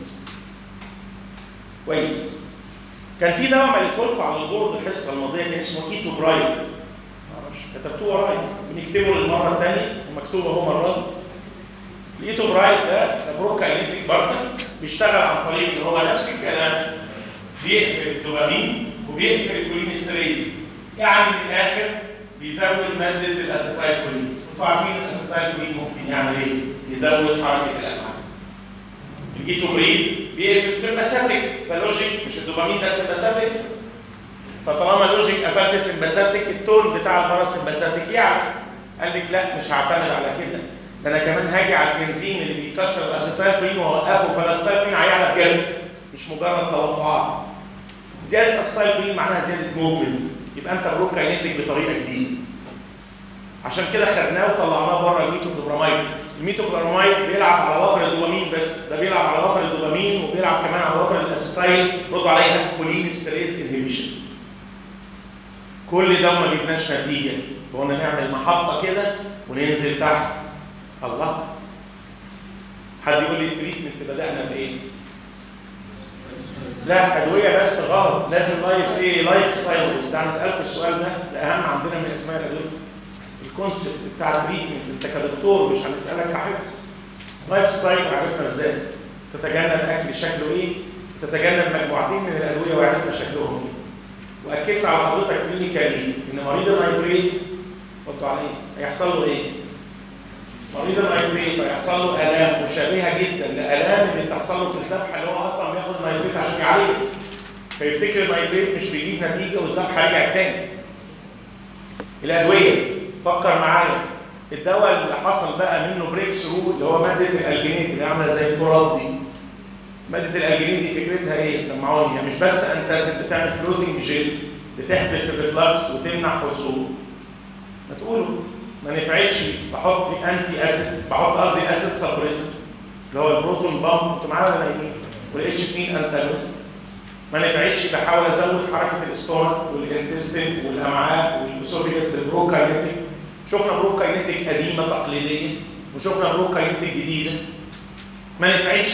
كويس. كان في دواء مليته لكم على البورد الحصه الماضيه كان اسمه ايتو برايد. معرفش كتبتوه ورايا، بنكتبه للمره الثانيه ومكتوب اهو مره. الايتو برايد ده ده بروكاينيتيك برضه بيشتغل عن طريق ان هو نفس الكلام بيقفل الدوبامين وبيقفل الكولينستريز. يعني من الاخر بيزود ماده الاسيتايل كولين. انتوا عارفين الاسيتايل كولين ممكن يعمل ايه؟ يزود حركه الامعاء. الايتوبريد بيقفل سمباثيك، فلوجيك مش الدوبامين ده سمباثيك. فطالما لوجيك قفلت سمباثيك التون بتاع الباراسمباثيك يعرف. قال لك لا مش هعتمد على كده، ده انا كمان هاجي على الانزيم اللي بيكسر الاسيتايل كولين واوقفه، فالاسيتايل كولين هيعلى بجد مش مجرد توقعات. زياده الاسيتايل كولين معناها زياده موفمنت، يبقى انت بروكاينيتيك بطريقه جديده. عشان كده خدناه وطلعناه بره الميتوكلوبرامين. الميتوكلوبرامين بيلعب على وتر الدوبامين بس، ده بيلعب على وتر الدوبامين وبيلعب كمان على وتر الاسيتايل، ردوا عليها كولينستريز انهبيشن. كل ده وما جبناش نتيجه، فقلنا نعمل محطه كده وننزل تحت. الله، حد يقول لي التريتمنت بدانا بايه؟ لا ادويه بس غلط، لازم لايف ايه؟ لايف ستايل. ده هنسالكم السؤال ده، ده اهم عندنا من اسماء الادويه. الكونسبت بتاع التريتمنت انت كدكتور مش هنسالك كحفظ. لايف ستايل عرفنا ازاي؟ تتجنب اكل شكله ايه؟ تتجنب مجموعتين من الادويه وعرفنا شكلهم ايه. واكدت على حضرتك كلينيكالي ان مريض النايتريت قلتوا عليه هيحصل له ايه؟ مريض النايتريت هيحصل له الام مشابهه جدا لالام اللي بتحصل له في الذبح اللي هو اصلا بياخد النايتريت عشان يعالجه. فيفتكر النايتريت مش بيجيب نتيجه والذبح هيرجع تاني. الادويه فكر معايا، الدواء اللي حصل بقى منه بريك ثرو اللي هو ماده الالجينيت اللي عامله زي التراب دي. ماده الالجينيت دي فكرتها ايه؟ سمعوني، هي مش بس انتاسيد بتعمل فلوتنج جيل بتحبس الريفلكس وتمنع حصول. ما تقولوا ما نفعتش بحط انتي اسيد، بحط قصدي اسيد سبريسنت اللي هو البروتون بامب، انتوا معايا ولا ايه؟ والاتش اثنين انتاجونست. ما نفعتش بحاول ازود حركه الاستومك والانتستين والامعاء والاسوفيجاس بالبروكاينيتيك. شفنا بروكاينيتيك قديمه تقليديه وشفنا بروكاينيتيك جديده. ما نفعتش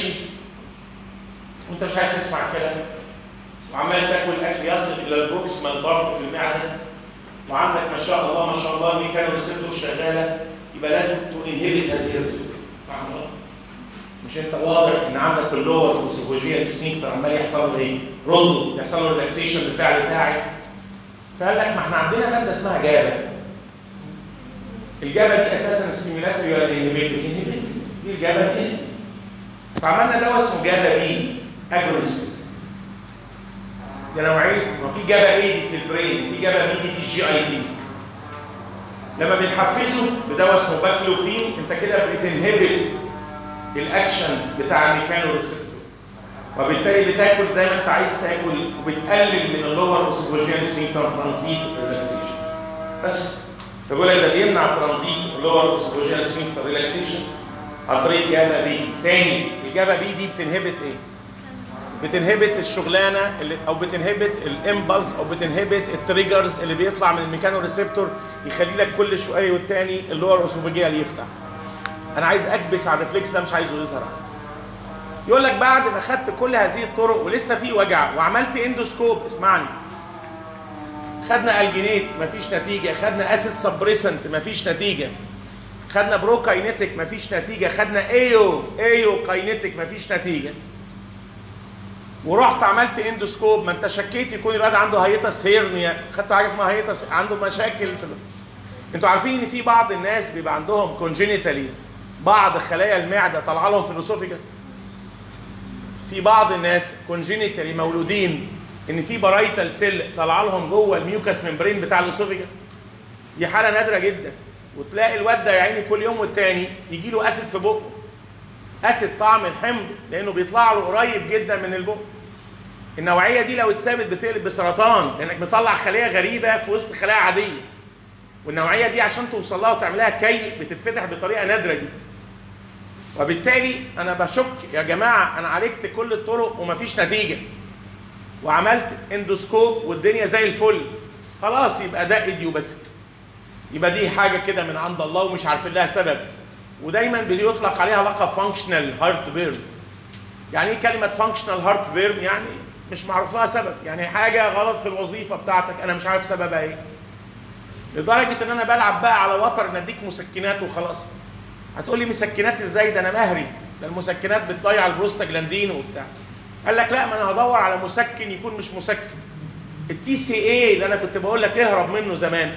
وانت مش عايز تسمع الكلام وعمال تاكل اكل يصل الى البروكسيمال بارت في المعده، وعندك ما شاء الله ما شاء الله الميكانو ريسبتور شغاله، يبقى لازم تو انهبت هذه الريسبتور. صح ولا لا؟ مش انت واضح ان عندك اللور اوسوفوجيال سفنكتر عمال يحصل له ايه؟ رده، يحصل له ريلاكسيشن بالفعل فاعل. فقال لك ما احنا عندنا ماده اسمها جابا. الجابا دي اساسا ستيميولاتوري ولا انهبيتوري؟ انهبيتوري. دي الجابا دي. فعملنا دواء اسمه جابا بي اجونست. ده نوعيه، ما في جابا اي دي في البرين، في جابا بي دي في الجي اي تي. لما بنحفزه بدواء اسمه باكلوفين انت كده بتنهبت الاكشن بتاع الميكانو ريسبتور، وبالتالي بتاكل زي ما انت عايز تاكل وبتقلل من اللور اوسوفوجيال سفنكتر ترانزيت ريلاكسيشن. بس بقول لك ده بيمنع ترانزيت اللور اوسوفوجيال سفنكتر ريلاكسيشن عن طريق جابا بي. تاني الجابا بي دي بتنهبت ايه؟ بتنهبت الشغلانه اللي او بتنهبت الامبلس او بتنهبت التريجرز اللي بيطلع من الميكانو ريسبتور يخلي لك كل شويه والتاني اللور اوسوفوجيال يفتح. انا عايز اكبس على الريفلكس ده، مش عايزه يظهر عندي. يقول لك بعد ما خدت كل هذه الطرق ولسه في وجع وعملت اندوسكوب، اسمعني، خدنا الجينيت مفيش نتيجه، خدنا اسيد سبريسنت مفيش نتيجه، خدنا بروكاينيتيك مفيش نتيجه، خدنا ايو ايو كاينيتيك مفيش نتيجه، ورحت عملت اندوسكوب. ما انت شكيت يكون الواد عنده هايتس هيرنيا، خدت حاجه اسمها هايتس، عنده مشاكل في ال... انتوا عارفين ان في بعض الناس بيبقى عندهم كونجينيتالي بعض خلايا المعده طالعه لهم في الاسوفيجاس. في بعض الناس كونجينيتالي مولودين ان في بارايتال سيل طالعه لهم جوه الميوكاس ممبرين بتاع الاسوفيجاس. دي حاله نادره جدا، وتلاقي الواد ده يا عيني كل يوم والتاني يجي له اسيد في بقه، اسيد طعم الحمض، لانه بيطلع له قريب جدا من البق. النوعيه دي لو اتثابت بتقلب بسرطان، لانك مطلع خليه غريبه في وسط خلايا عاديه. والنوعيه دي عشان توصل لها وتعملها كي بتتفتح بطريقه نادره دي. وبالتالي انا بشك يا جماعه انا عالجت كل الطرق ومفيش نتيجه، وعملت اندوسكوب والدنيا زي الفل، خلاص يبقى ده ايديوباسيك، يبقى دي حاجه كده من عند الله ومش عارفين لها سبب. ودايما بيطلق عليها لقب فانكشنال هارت بيرن. يعني ايه كلمه فانكشنال هارت بيرن؟ يعني مش معروف لها سبب، يعني حاجه غلط في الوظيفه بتاعتك انا مش عارف سببها ايه. لدرجه ان انا بلعب بقى على وتر ان اديك مسكنات وخلاص. هتقول لي مسكنات ازاي؟ ده انا مهري، ده المسكنات بتضيع البروستاجلاندين وبتاع. قال لك لا، ما انا هدور على مسكن يكون مش مسكن. التي سي اي اللي انا كنت بقول لك اهرب منه زمان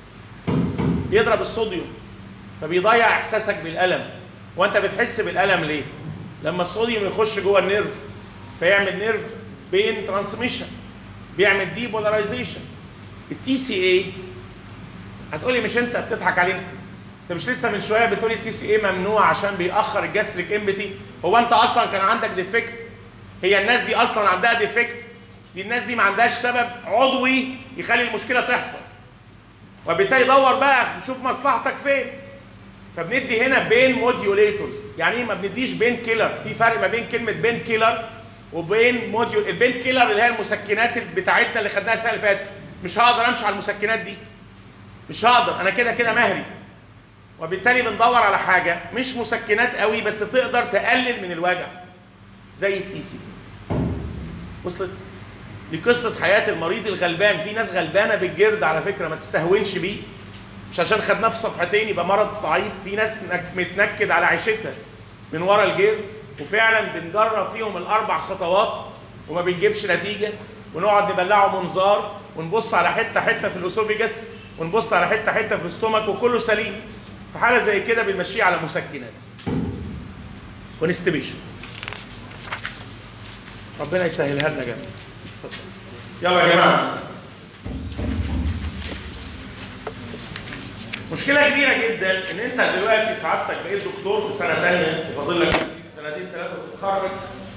بيضرب الصوديوم، فبيضيع احساسك بالالم. وانت بتحس بالالم ليه؟ لما الصوديوم يخش جوه النيرف فيعمل نيرف بين ترانسميشن، بيعمل دي بولاريزيشن. التي سي اي هتقولي مش انت بتضحك علينا؟ انت مش لسه من شويه بتقولي التي سي اي ممنوع عشان بيأخر الجاستريك امبتي؟ هو انت اصلا كان عندك ديفكت؟ هي الناس دي اصلا عندها ديفكت؟ دي الناس دي ما عندهاش سبب عضوي يخلي المشكله تحصل. وبالتالي دور بقى شوف مصلحتك فين. فبندي هنا بين موديوليتورز. يعني ايه ما بنديش بين كيلر؟ في فرق ما بين كلمه بين كيلر وبين موديول. البين كيلر اللي هي المسكنات بتاعتنا اللي خدناها السنه اللي فاتت. مش هقدر امشي على المسكنات دي، مش هقدر، انا كده كده مهري. وبالتالي بندور على حاجه مش مسكنات قوي بس تقدر تقلل من الوجع زي التي سي. وصلت؟ دي قصه حياه المريض الغلبان. في ناس غلبانه بالجرد على فكره، ما تستهونش بيه. مش عشان خدناه في صفحتين يبقى مرض ضعيف. في ناس متنكد على عيشتها من ورا الجرد، وفعلا بنجرب فيهم الاربع خطوات وما بنجيبش نتيجه، ونقعد نبلعه منظار ونبص على حته حته في الاسوفيجاس ونبص على حته حته في الاستومك وكله سليم. في حاله زي كده بنمشيه على مسكنات كونستيبيشن. ربنا يسهلها لنا جميعا. يلا يا جماعه. مشكله كبيره جدا ان انت دلوقتي سعادتك بقيت دكتور في سنه ثانيه وفاضل لك سنتين ثلاثه وتتخرج.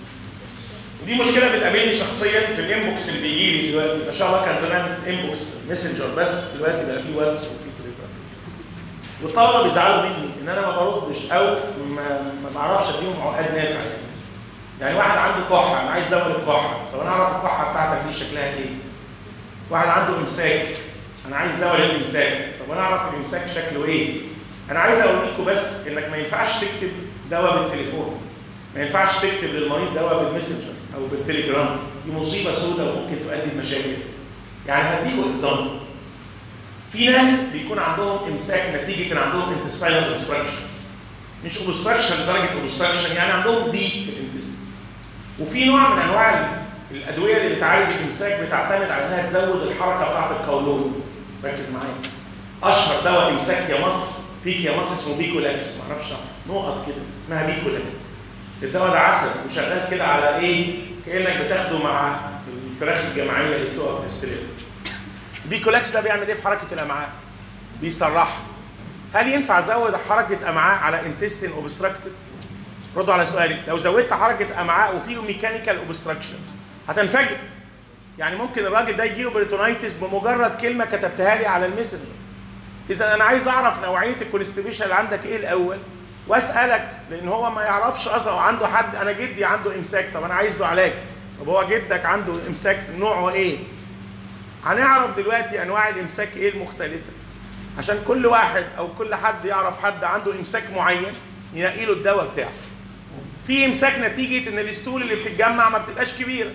ودي مشكله بتقابلني شخصيا في الانبوكس اللي بيجي لي دلوقتي. ما شاء الله كان زمان انبوكس ماسنجر بس، دلوقتي بقى في واتس وفي تليجرام. والطلبه بيزعلوا مني ان انا ما بردش او ما, ما بعرفش اديهم عقاد نافع. يعني. يعني واحد عنده كحه، انا عايز دواء للكحه، طب انا اعرف الكحه بتاعتك دي شكلها ايه؟ واحد عنده امساك، انا عايز دواء للامساك، طب انا اعرف الامساك شكله ايه؟ انا عايز اوريكم بس انك ما ينفعش تكتب دواء بالتليفون. ما ينفعش تكتب للمريض دواء بالماسنجر او بالتليجرام، دي مصيبه سوداء وممكن تؤدي لمشاكل. يعني هديكم اكزامبل. في ناس بيكون عندهم امساك نتيجه ان عندهم انتستاينال اوبستراكشن. مش اوبستراكشن لدرجه اوبستراكشن، يعني عندهم ضيق في الانتستين. وفي نوع من انواع الادويه اللي بتعالج الامساك بتعتمد على انها تزود الحركه بتاعت القولون. ركز معايا. اشهر دواء امساك يا مصر فيك يا مصر اسمه بيكولاكس، ما اعرفش نقط كده اسمها بيكولاكس. الدواء ده عسل وشغال كده على ايه؟ كانك بتاخده مع الفراخ الجماعيه اللي بتقف تستلم. البيكولاكس ده بيعمل ايه في حركه الامعاء؟ بيسرحها. هل ينفع ازود حركه امعاء على انتستين اوبستراكتد؟ ردوا على سؤالي. لو زودت حركه امعاء وفيه ميكانيكال اوبستراكشن هتنفجر. يعني ممكن الراجل ده يجيله بريتونايتس بمجرد كلمه كتبتها لي على الميسنجر. اذا انا عايز اعرف نوعيه الكونستيبيشن اللي عندك ايه الاول واسالك، لان هو ما يعرفش اصلا عنده حد. انا جدي عنده امساك، طب انا عايز له علاج. طب هو جدك عنده امساك نوعه ايه؟ هنعرف دلوقتي انواع الامساك ايه المختلفه عشان كل واحد او كل حد يعرف حد عنده امساك معين ينقي له الدواء بتاعه. في امساك نتيجه ان الاسطول اللي بتتجمع ما بتبقاش كبيره.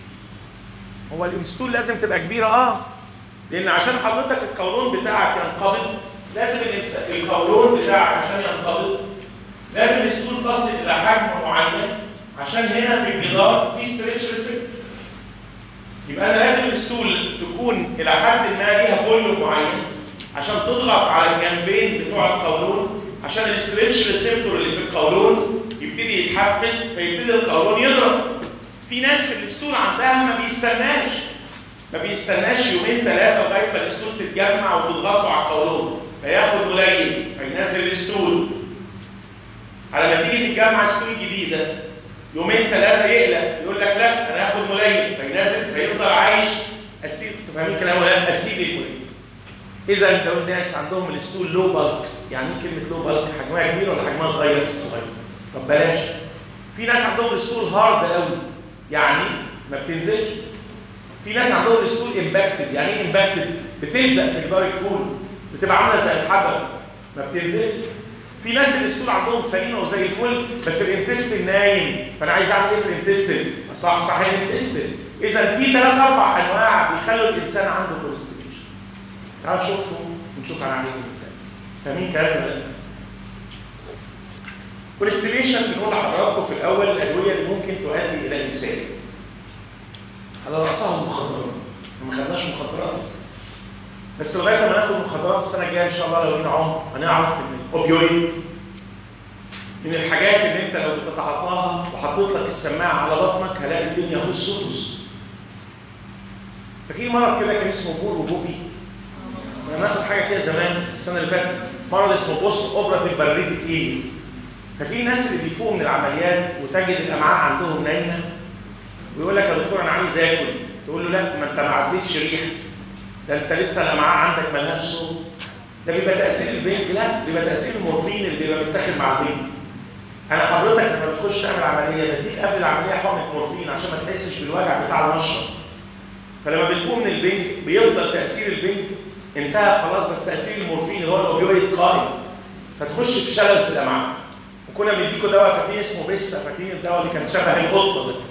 هو الاسطول لازم تبقى كبيره اه لان عشان حضرتك القولون بتاعك ينقبض لازم القولون بتاعك عشان ينقبض لازم الاسطول تصل الى حجم معين عشان هنا في الجدار في ستريتش ريسبتور. يبقى انا لازم الاسطول تكون الى حد ما ليها فوليوم معين عشان تضغط على الجنبين بتوع القولون عشان الاستريتش ريسبتور اللي في القولون يبتدي يتحفز فيبتدي القولون يضرب. في ناس الاسطول عندها ما بيستناش ما بيستناش يومين ثلاثه لغايه ما الاسطول تتجمع وتضغطه على القولون فياخد قليل فينزل الاسطول. على ما تيجي تتجمع اسطول جديده يومين ثلاثه يقلق يقول لك لا انا هاخد قليل فينزل فيفضل عايش اسيد. انتوا فاهمين كلامه؟ لا اسيد القليل. اذا لو الناس عندهم الاسطول لو بالك، يعني ايه كلمه لو بالك؟ حجمها كبير ولا حجمها صغير؟ صغير. طب بلاش. في ناس عندهم الاسطول هارد قوي يعني ما بتنزلش. في ناس عندهم الاسطول امباكتد، يعني ايه امباكتد؟ بتلزق في جدار الكولون بتبقى عامله زي الحجر ما بتنزلش. في ناس الاسطول عندهم سليمه وزي الفل بس الانتستين نايم، فانا عايز اعمل ايه في الانتستين؟ اصحصح الانتستين. اذا في ثلاث اربع انواع بيخلوا الانسان عنده كونستيبيشن. تعالوا نشوفهم ونشوف هنعمل ايه ازاي. فاهمين كلامنا ولا لا؟ كونستيبيشن بنقول لحضراتكم في الاول الادويه اللي ممكن تؤدي الى امساك. على راسها المخدرات. ما خدناش مخدرات بس لغايه ما ناخد مخدرات السنه الجايه ان شاء الله لو لينا عمر هنعرف ان الاوبيويد من الحاجات اللي انت لو بتتعاطاها وحطيت لك السماعه على بطنك هلاقي الدنيا هص هص. فاكرين مرض كده كان اسمه بور وبوبي؟ كنا بناخد حاجه كده زمان في السنه اللي فاتت مرض اسمه بوست اوبراتيف بالريتيك ايلز. فاكرين الناس اللي بيفوقوا من العمليات وتجد الامعاء عندهم نايمه ويقول لك يا دكتور انا عايز اكل، تقول له لا ما انت ما عديتش ريحه، ده انت لسه الامعاء عندك مالهاش صوت. ده بيبقى تاثير البنج، لا بيبقى تاثير المورفين اللي بيبقى متاخد مع البنج. انا حضرتك لما بتخش تعمل عمليه بديك قبل العمليه حقنه مورفين عشان ما تحسش بالوجع بتاع المشرط. فلما بتفوق من البنج بيفضل تاثير البنج انتهى خلاص بس تاثير المورفين اللي هو الاوبيويد قائم فتخش في شلل في الامعاء. وكنا بنديكوا دواء فاكرين اسمه بيسا، فاكرين الدواء اللي كان شبه القطه ده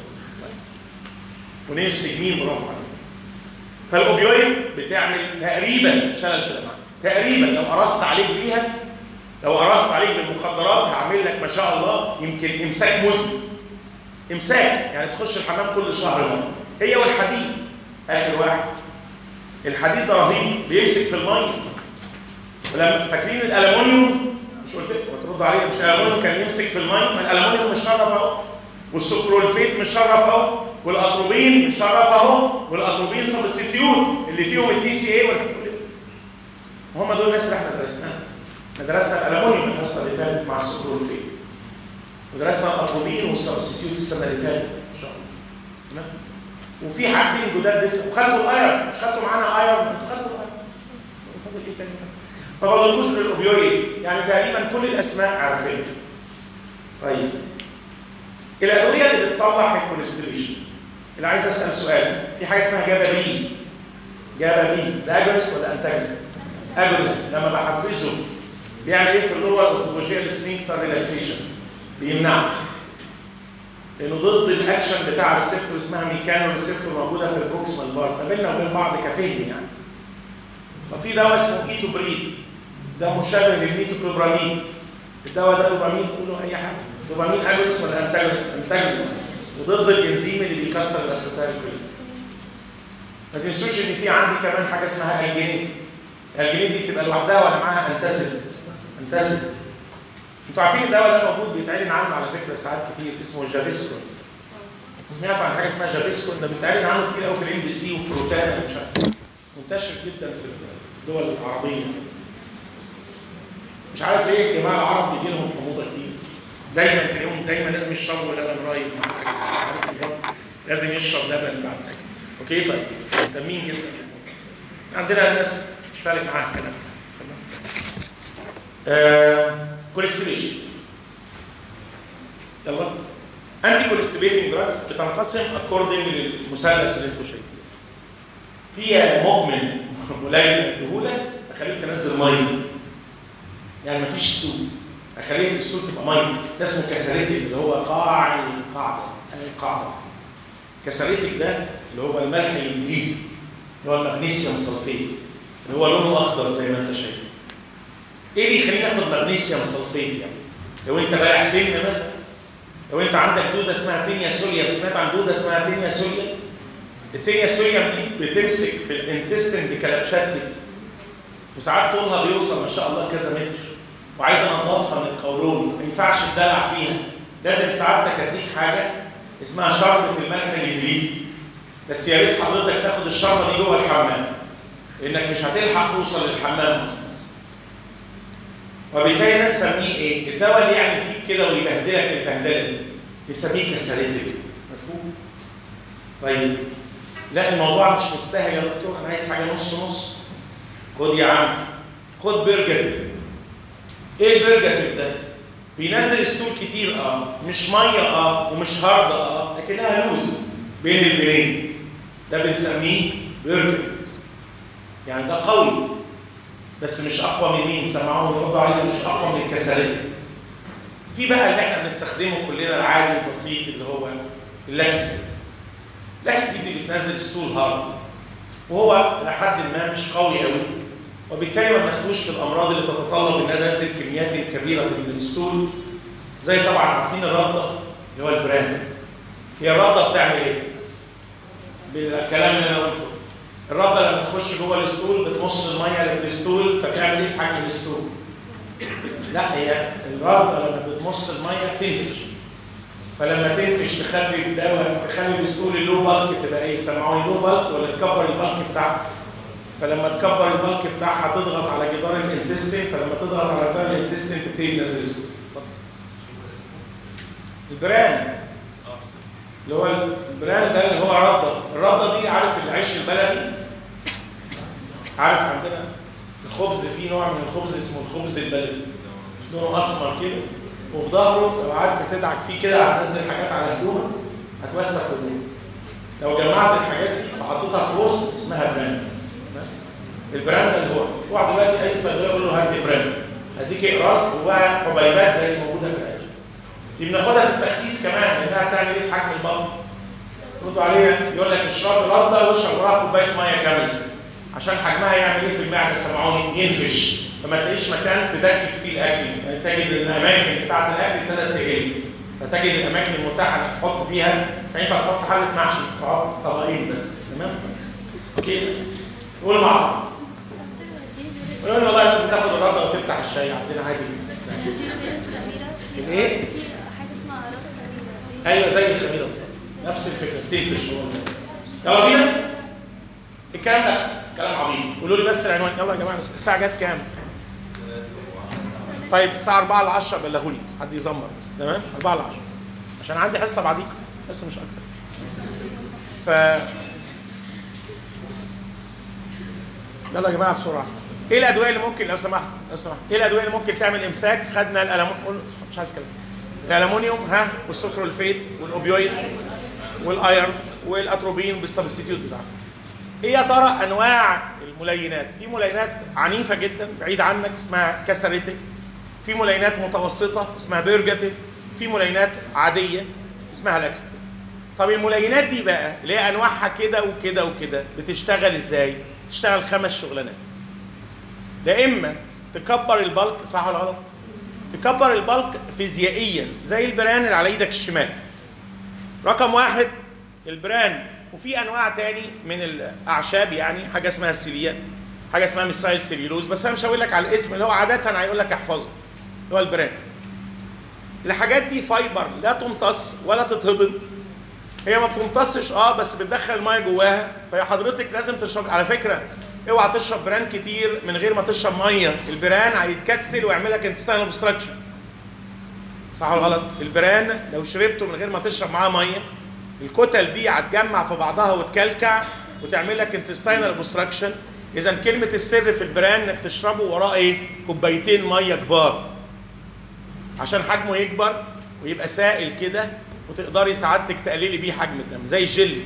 ونيس تجميل برافو عليك. فالاوبيويد بتعمل تقريبا شلل في الامعاء تقريبا. لو قرصت عليك بيها لو قرصت عليك بالمخدرات هعمل لك ما شاء الله يمكن امساك مزمن. امساك يعني تخش الحمام كل شهر مره. هي والحديد اخر واحد. الحديد ده رهيب بيمسك في الميه. ولما فاكرين الالومنيوم مش قلت لكم تردوا عليه مش الالومنيوم كان يمسك في الميه؟ ما الالومنيوم مشرف اهو والسكرولفيت مشرف اهو والاتروبين مشرف اهو والاتروبين سبستيوت اللي فيهم الدي سي اي والحاجات وهم دول الناس اللي احنا درسناها. احنا درسنا الالومنيوم الحصه اللي فاتت مع السكرولفيت، ودرسنا الاتروبين والسبستيوت السنه اللي فاتت ان شاء الله. تمام؟ وفي حاجتين جداد لسه، وخدتوا الايرون، مش خدتوا معانا ايرون؟ انتوا خدتوا الايرون. فاضل ايه تاني؟ ما فاضلكوش غير الاوبيويد، يعني تقريبا كل الاسماء عارفينها. طيب الادويه اللي بتصلح الكوليستريشن، اللي عايز اسال سؤال، في حاجه اسمها جابا بي. جابا بي ده اجونست ولا انتاجونست؟ اجونست. لما بحفزه بيعمل ايه في اللور اسوفاجيال سفنكتر ريلاكسيشن؟ بيمنعه، لانه ضد الاكشن بتاع ريسبتور اسمها ميكانو ريسبتور موجوده في البروكسيمال بارت ما بيننا وبين بعض كفهم يعني. ففي دواء اسمه ايتوبريد، ده مشابه للميتوكلوبراميد. الدواء ده دوبامين، تقولوا اي حاجه. دوبامين اجونست ولا انتاجونست؟ انتاجونست، وضد الانزيم اللي بيكسر الاسيتايلكولين. ما تنسوش ان في عندي كمان حاجه اسمها الجينيت. الجينيت دي بتبقى لوحدها ولا معاها انتاسيد؟ انتاسيد. انتوا عارفين الدواء ده موجود بيتعلن عنه على فكره ساعات كتير، اسمه الجافيسكون. سمعتوا عن حاجه اسمها جافيسكون؟ ده بيتعلن عنه كتير قوي في الام بي سي وفي روتانا ومش عارف، منتشر جدا في الدول العربيه. مش عارف ليه الجماعه العرب بيجي لهم حموضه كتير. دايما تلاقيهم دايما لازم يشربوا لبن رايب مع الاكل، لازم يشرب لبن بعد الاكل. اوكي طيب تمين جدا. عندنا الناس مش فارق معاها الكلام ده. آه كوليستريشن. يلا انتي كوليستريتنج دراجز بتنقسم اكوردنج للمثلث اللي انتم شايفينه. فيها مؤمن قليل اديهولك اخليك تنزل ميه، يعني مفيش ستول، اخليك الستول تبقى ميه. ده اسمه كساليتك، اللي هو قاع القاعده القاعده. كساليتك ده اللي هو الملح الانجليزي، اللي هو المغنيسيوم سلفيت، اللي هو لونه اخضر زي ما انت شايف. ايه اللي يخليني اخد مغنيسيوم سلفيت يعني؟ لو انت بالع سن مثلا، لو انت عندك دوده اسمها تينيا سوليوم، سمعت عن دوده اسمها تينيا سوليوم؟ التينيا سوليوم دي بتمسك في الانتستين بكلبشات كده، وساعات طولها بيوصل ما شاء الله كذا متر، وعايز انضفها من القولون، ما ينفعش تدلع فيها، لازم ساعتك اديك حاجه اسمها شربة الملح الانجليزي. بس يا ريت حضرتك تاخد الشربة دي جوه الحمام، لانك مش هتلحق توصل للحمام اصلا. وبالتالي ده نسميه ايه؟ الدواء اللي يعني فيك كده ويبهدلك البهدله دي نسميه كساليتك. مفهوم؟ طيب لا الموضوع مش مستاهل يا دكتور، انا عايز حاجه نص نص. خد يا عم، خد بيرجاتيف. ايه البيرجاتيف ده؟ بينزل ستول كتير اه، مش ميه اه، ومش هارد اه، لكنها لوز بين البنين. ده بنسميه بيرجاتيف. يعني ده قوي بس مش اقوى من مين؟ سمعوهم يردوا عليه، مش اقوى من الكساليه. في بقى اللي احنا بنستخدمه كلنا العادي البسيط اللي هو اللاكسيت. اللاكسيت دي بتنزل ستول هارد، وهو لحد ما مش قوي قوي، وبالتالي ما بناخدوش في الامراض اللي تتطلب ان انا انزل كميات كبيره من الستول. زي طبعا عارفين الرده اللي هو البراند. هي الرده بتعمل ايه؟ بالكلام اللي انا قلته، الرده لما تخش جوه الستول بتمص الميه اللي في الستول، فتعمل ايه في حجم الستول؟ لا هي الرده لما بتمص الميه تنفش، فلما تنفش تخلي الدواء تخلي الستول اللو بالك تبقى ايه؟ سمعوني لو بالك ولا تكبر البالك بتاعها؟ فلما تكبر البالك بتاعها تضغط على جدار الانتستين، فلما تضغط على جدار الانتستين تبتدي تنزل الستول. البران اللي هو البران ده اللي هو رده، الرده دي عارف العيش البلدي؟ عارف عندنا الخبز، في نوع من الخبز اسمه الخبز البلدي، لونه اسمر كده، وفي ظهره لو قعدت تدعك فيه كده هتنزل حاجات على هدومك هتوسخ هدومك. لو جمعت الحاجات دي وحطيتها في وسط اسمها براند. البراند اللي هو روح دلوقتي اي صيدليه يقول له هات لي براند، هديك اقراص جواها حبيبات زي الموجوده في الاكل. دي بناخدها في التخسيس كمان، لانها بتعمل ايه في حجم البطن؟ تردوا عليها يقول لك اشرب رده واشرب وراها كوبايه ميه كامله عشان حجمها يعمل ايه في المعده؟ سمعوني ينفش، فما تلاقيش مكان تدكك فيه الاكل، يعني تجد الاماكن بتاعت الاكل ابتدت تقل، فتجد الاماكن المتاحه انك تحط فيها فينفع تحط حله محشي تحط طبقين بس. تمام؟ اوكي قول مع بعض. قولوا لي والله الناس بتاخد الرده وتفتح الشاي عندنا عادي جدا. ايه؟ في حاجه اسمها راس خميره. ايوه زي الخميره بالظبط، نفس الفكره بتنفش. يلا بينا الكلام ده كلام عبيط. قولوا لي بس العنوان. يلا يا جماعه الساعه جت كام؟ طيب الساعه أربعة ل عشرة بلغوا لي، حد يزمر تمام؟ أربعة ل عشرة عشان عندي حصه بعديكم بس مش اكتر. ف يلا يا جماعه بسرعه. ايه الادويه اللي ممكن لو سمحت لو سمحت ايه الادويه اللي ممكن تعمل امساك؟ خدنا الالمونيوم، مش عايز كلام. الالمونيوم ها والسكرولفيت والاوبيويد والايرن والاتروبين بالسبستيتيوت بتاعه. ايه يا ترى انواع الملينات؟ في ملينات عنيفه جدا بعيد عنك اسمها كاساريتيك، في ملينات متوسطه اسمها بيرجاتيف، في ملينات عاديه اسمها لاكستيف. طب الملينات دي بقى اللي هي انواعها كده وكده وكده بتشتغل ازاي؟ تشتغل خمس شغلانات. لا اما تكبر البلك، صح ولا غلط؟ تكبر البلك فيزيائيا زي البران اللي على ايدك الشمال. رقم واحد البران، وفي انواع تاني من الاعشاب يعني حاجه اسمها السيليا، حاجه اسمها ميثايل سيليولوز، بس انا مش هقول لك على الاسم اللي هو عاده هيقول لك احفظه اللي هو البران. الحاجات دي فايبر لا تمتص ولا تتهضم. هي ما بتمتصش اه بس بتدخل الميه جواها، فهي حضرتك لازم تشرب. على فكره اوعى تشرب بران كتير من غير ما تشرب ميه، البران هيتكتل ويعمل لك انتستاينال اوبستراكشن. صح ولا غلط؟ البران لو شربته من غير ما تشرب معاه ميه الكتل دي هتجمع في بعضها وتكلكع وتعمل لك انتستاينال اوبستراكشن. اذا كلمه السر في البران انك تشربه وراه ايه؟ كوبايتين ميه كبار عشان حجمه يكبر ويبقى سائل كده وتقدري سعادتك تقللي بيه حجم الدم زي الجل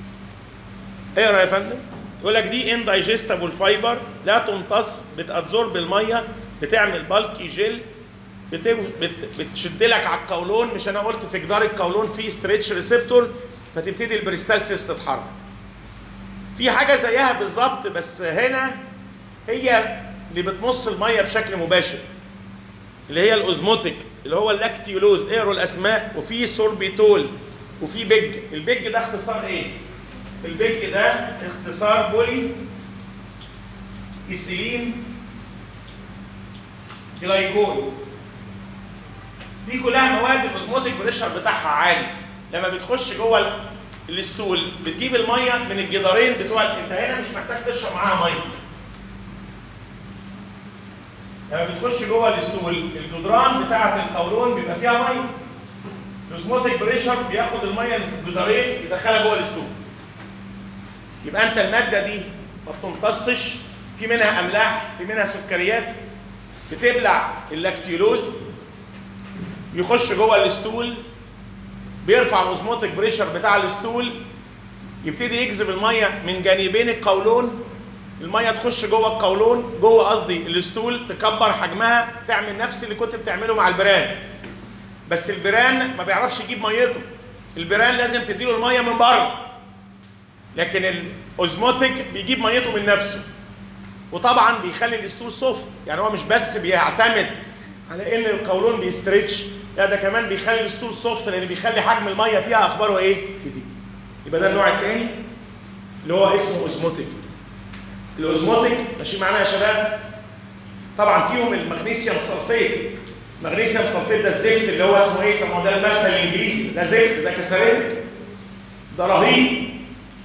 كده. اقرا يا فندم. يقول لك دي اندايجستبل فايبر لا تمتص، بتابزورب الميه، بتعمل بالكي جل، بت... بت... بتشد لك على القولون. مش انا قلت في جدار القولون في ستريتش ريسبتور فتبتدي البريستالسيس تتحرك. في حاجه زيها بالظبط بس هنا هي اللي بتمص الميه بشكل مباشر اللي هي الاوزموتيك اللي هو اللاكتيولوز. اقروا الاسماء. وفي سوربيتول وفي بيج. البيج ده اختصار ايه؟ البيج ده اختصار بولي ايثيلين جلايكول. دي كلها مواد الاوزموتيك بريشر بتاعها عالي. لما بتخش جوه الستول بتجيب الميه من الجدارين بتوع انت هنا مش محتاج تشرب معاها ميه. لما بتخش جوه الستول الجدران بتاعه القولون بيبقى فيها ميه. الاوزموتيك بريشر بياخد الميه اللي في الجدارين يدخلها جوه الستول. يبقى انت الماده دي ما بتمتصش، في منها املاح، في منها سكريات، بتبلع اللاكتيولوز يخش جوه الستول، بيرفع الاوزموتيك بريشر بتاع الستول، يبتدي يجذب الميه من جانبين القولون، الميه تخش جوه القولون جوه قصدي الستول تكبر حجمها، تعمل نفس اللي كنت بتعمله مع البران. بس البران ما بيعرفش يجيب ميته، البران لازم تديله الميه من بره. لكن الاوزموتيك بيجيب ميته من نفسه. وطبعا بيخلي الستول سوفت، يعني هو مش بس بيعتمد على ان القولون بيستريتش، لا ده كمان بيخلي الستول سوفت لان بيخلي حجم الميه فيها اخباره ايه؟ كتير. يبقى ده النوع الثاني اللي هو اسمه اوزموتيك. الاوزموتيك ماشي معانا يا شباب؟ طبعا فيهم المغنيسيوم سلفيت. المغنيسيوم سلفيت ده الزفت اللي هو اسمه ايه؟ سموه ده الملح الانجليزي، ده زفت، ده كسرتك، ده رهيب.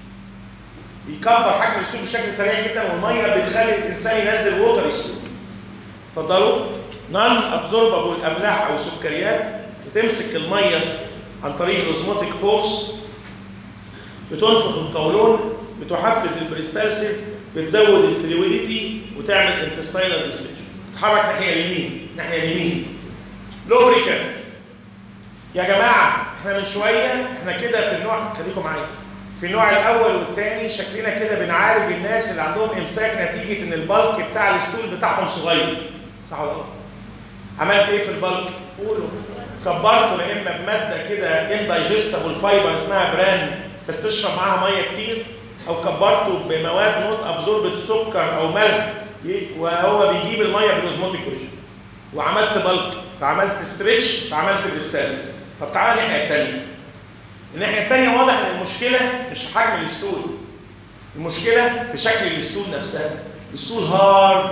بيكبر حجم السوق بشكل سريع جدا والميه بتخلي الانسان ينزل ووتر يسوق. اتفضلوا. نون ابزوربابل املاح او سكريات بتمسك الميه عن طريق الاوزموتيك فورس، بتنفخ القولون، بتحفز البريستالسيس، بتزود الفلويديتي وتعمل انتستاينال ديستنشن. تتحرك ناحيه اليمين، ناحيه اليمين. لوبريكانت. يا جماعه احنا من شويه احنا كده في النوع، خليكم معايا. في النوع الاول والثاني شكلنا كده بنعالج الناس اللي عندهم امساك نتيجه ان البلك بتاع الستول بتاعهم صغير. صح ولا غلط؟ عملت ايه في البلك؟ قولوا. كبرته لا اما بماده كده اندايجستبل فايبر اسمها بران بس تشرب معاها ميه كتير، او كبرته بمواد نوت ابزوربت سكر او ملح وهو بيجيب الميه بالاوزموتيك بريشر. وعملت بلك فعملت ستريتش فعملت بريستاسيس. طب تعالى الناحيه الثانيه. الناحيه الثانيه واضح ان المشكله مش في حجم الستول. المشكله في شكل الستول نفسها. الستول هارد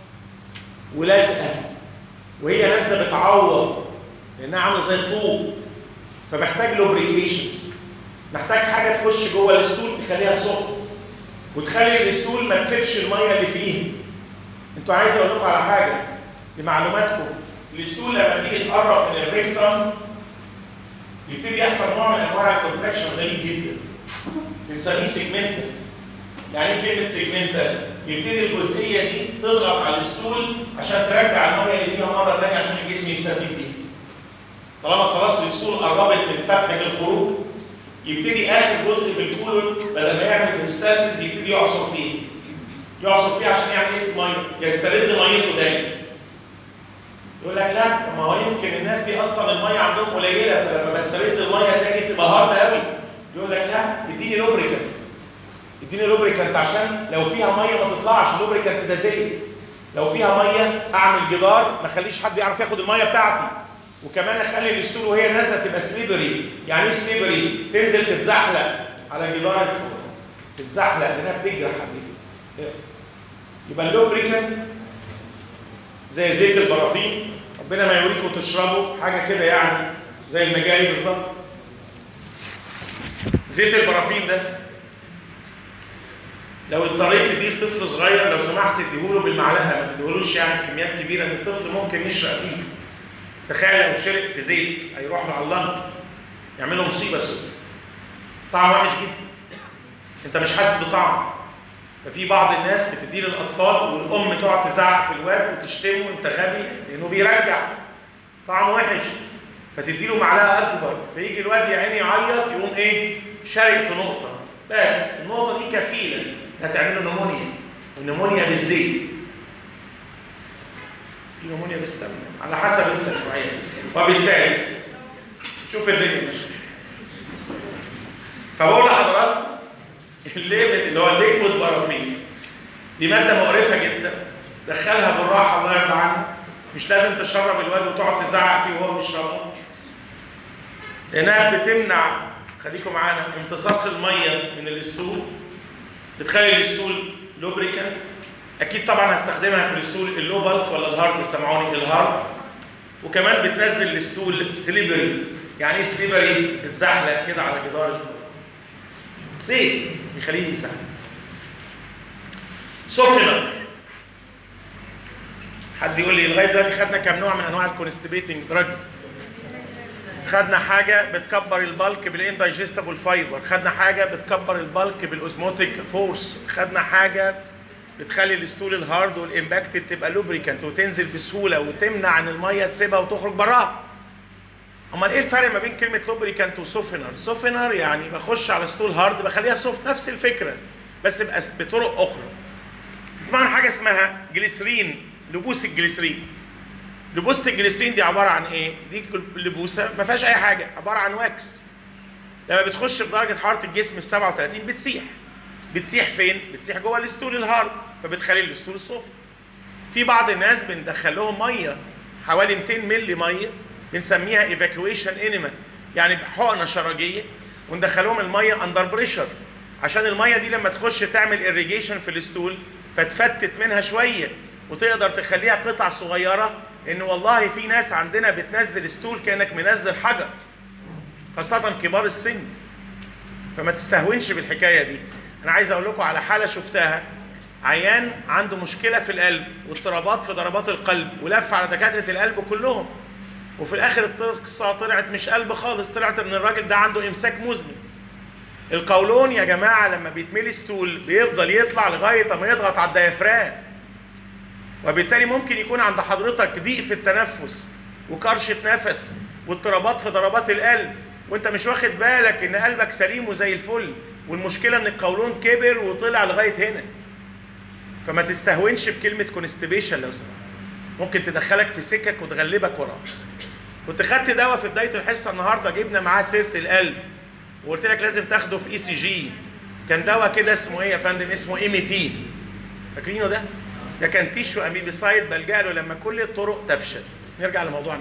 ولازقه وهي نازله بتعوض لانها عامله زي الطوب، فمحتاج لوبريكيشنز، محتاج حاجه تخش جوه الستول تخليها سوفت. وتخلي الستول ما تسيبش الميه اللي فيه. انتوا عايز اقول لكم على حاجه لمعلوماتكم، الستول لما تيجي تقرب من الريكتم يبتدي يحصل نوع من انواع الكونتراكشن غريب جدا بنسميه سيجمنتال. يعني ايه كلمه سيجمنتال؟ يبتدي الجزئيه دي تضغط على الستول عشان ترجع الميه اللي فيها مره ثانيه عشان الجسم يستفيد بيها. طالما خلاص الستول قربت من فتحه الخروج يبتدي اخر جزء في الكولون بدل ما يعمل بريستالسيس يبتدي يعصر فيه. يعصر فيه عشان يعمل ايه في الميه؟ يسترد ميته تاني. يقول لك لا، طب ما هو يمكن الناس دي اصلا الميه عندهم قليله فلما بسترد الميه تاني تبقى هارد قوي. يقول لك لا، اديني لوبريكانت. اديني لوبريكانت عشان لو فيها ميه ما تطلعش، اللوبريكانت ده زيت. لو فيها ميه اعمل جدار ما اخليش حد يعرف ياخد الميه بتاعتي. وكمان اخلي الستول وهي نازله تبقى سليبري. يعني ايه سليبري؟ تنزل تتزحلق على جدار، تتزحلق لانها بتجرح قبل كده. يبقى اللوبريكانت زي زيت البرافين، ربنا ما يوريكم تشربوا حاجه كده يعني زي المجاري بالظبط. زيت البرافين ده لو اضطريت تديه لطفل صغير لو سمحت اديهوله بالمعلقه، ما تديهولوش يعني كميات كبيره ان الطفل ممكن يشرق فيه. تخيل لو شرق في زيت هيروح له على اللنج يعمل له مصيبه سوداء. طعم وحش جدا. انت مش حاسس بطعم. ففي بعض الناس بتديه للاطفال والام تقعد تزعق في الواد وتشتمه انت غبي لانه بيرجع. طعم وحش. فتديله معلقه اكبر فيجي الواد يا عيني يعيط يقوم ايه؟ شارك في نقطه. بس النقطه دي كفيله هتعمل له نمونيا. والنمونيا بالزيت. في نمونيا بالسمنه على حسب انت النوعيه. وبالتالي شوف الدنيا ماشيه. فبقول لحضراتكم الليمت اللي هو الليكويد بارافين دي ماده مقرفه جدا. دخلها بالراحه الله يرضى عنك. مش لازم تشرب الواد وتقعد تزعق فيه وهو بيشربها. لانها بتمنع، خليكم معانا، امتصاص الميه من الستول. بتخلي الستول لوبريكانت. اكيد طبعا هستخدمها في الستول اللو بالك ولا الهارد، سمعوني الهارد. وكمان بتنزل الستول سليبري. يعني ايه سليبري؟ تتزحلق كده على جدار الهارد. زيت يخليه يزحلق. سوفنر. حد يقول لي لغايه دلوقتي خدنا كام نوع من انواع الكونستيبيتنج دراجز؟ خدنا حاجه بتكبر البلك بالاندايجستبل فايبر، خدنا حاجه بتكبر البلك بالاوزموتيك فورس، خدنا حاجه بتخلي الستول الهارد والامباكتد تبقى لوبريكانت وتنزل بسهوله وتمنع عن الميه تسيبها وتخرج براها. امال ايه الفرق ما بين كلمه لوبريكانت وسوفنر؟ سوفنر يعني بخش على ستول هارد بخليها سوفت، نفس الفكره بس بطرق اخرى. تسمعوا عن حاجه اسمها جليسرين، لبوس الجليسرين. لبوسه الجليسرين دي عباره عن ايه؟ دي لبوسه ما فيهاش اي حاجه، عباره عن واكس. لما بتخش بدرجه حراره الجسم ال سبعة وثلاثين بتسيح. بتسيح فين؟ بتسيح جوه الستول الهارد فبتخلي الستول السوفت. في بعض الناس بندخل لهم ميه حوالي مئتين مللي ميه بنسميها ايفاكويشن انيما، يعني حقنه شرجيه وندخلهم الميه اندر بريشر عشان الميه دي لما تخش تعمل اريجيشن في الستول فتفتت منها شويه وتقدر تخليها قطع صغيره. لان والله في ناس عندنا بتنزل ستول كانك منزل حجر، خاصه كبار السن. فما تستهونش بالحكايه دي. انا عايز اقول لكم على حاله شفتها، عيان عنده مشكله في القلب واضطرابات في ضربات القلب ولف على دكاتره القلب كلهم، وفي الاخر القصه طلعت مش قلب خالص، طلعت ان الراجل ده عنده امساك مزمن. القولون يا جماعه لما بيتملي ستول بيفضل يطلع لغايه ما يضغط على الديافرام، وبالتالي ممكن يكون عند حضرتك ضيق في التنفس وكرشه نفس واضطرابات في ضربات القلب وانت مش واخد بالك ان قلبك سليم وزي الفل، والمشكله ان القولون كبر وطلع لغايه هنا. فما تستهونش بكلمه كونستيبيشن لو سمحت، ممكن تدخلك في سكك وتغلبك وراها. كنت خدت دواء في بدايه الحصه النهارده جبنا معاه سيره القلب وقلت لك لازم تاخده في اي سي جي. كان دواء كده اسمه ايه يا فندم؟ اسمه ايميتين. فاكرينه ده؟ ده كان تيشو اميبيسايد بلجأ له لما كل الطرق تفشل. نرجع لموضوعنا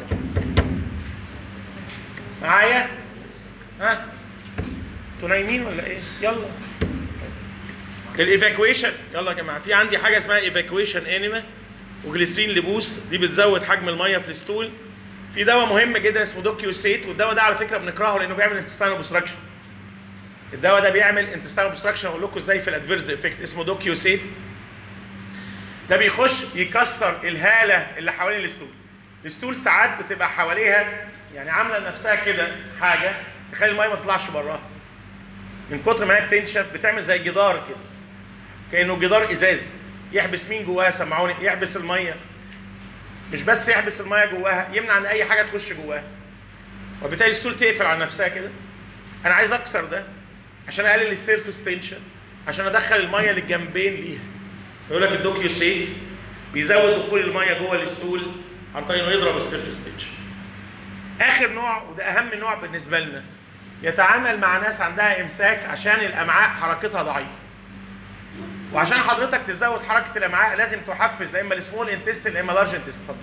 معايا؟ ها؟ انتوا نايمين ولا ايه؟ يلا. الايفاكويشن، يلا يا جماعه، في عندي حاجه اسمها ايفاكويشن انيما وجليسرين لبوس، دي بتزود حجم الميه في الستول. في دواء مهم جدا اسمه دوكيوسيت، والدواء ده على فكره بنكرهه لانه بيعمل انتستاين اوبستراكشن. الدواء ده بيعمل انتستينال اوبستراكشن، اقول لكم ازاي في الادفيرس افكت، اسمه دوكيوسيت. ده بيخش يكسر الهاله اللي حوالين الستول. الستول ساعات بتبقى حواليها يعني عامله لنفسها كده حاجه تخلي الميه ما تطلعش براها. من كتر ما هي بتنشف بتعمل زي جدار كده، كانه جدار ازازي يحبس مين جواها؟ سمعوني، يحبس الميه. مش بس يحبس الميه جواها، يمنع ان اي حاجه تخش جواها، وبالتالي الستول تقفل على نفسها كده. انا عايز اكسر ده عشان اقلل السيرفس تنشن، عشان ادخل الميه للجنبين ليها. يقول لك الدوكيوسيت بيزود دخول الميه جوه الستول عن طريق انه يضرب السيرفس تنشن. اخر نوع وده اهم نوع بالنسبه لنا، يتعامل مع ناس عندها امساك عشان الامعاء حركتها ضعيفه. وعشان حضرتك تزود حركه الامعاء لازم تحفز لا اما السمول انتستين لا اما لارج انتستين. اتفضل.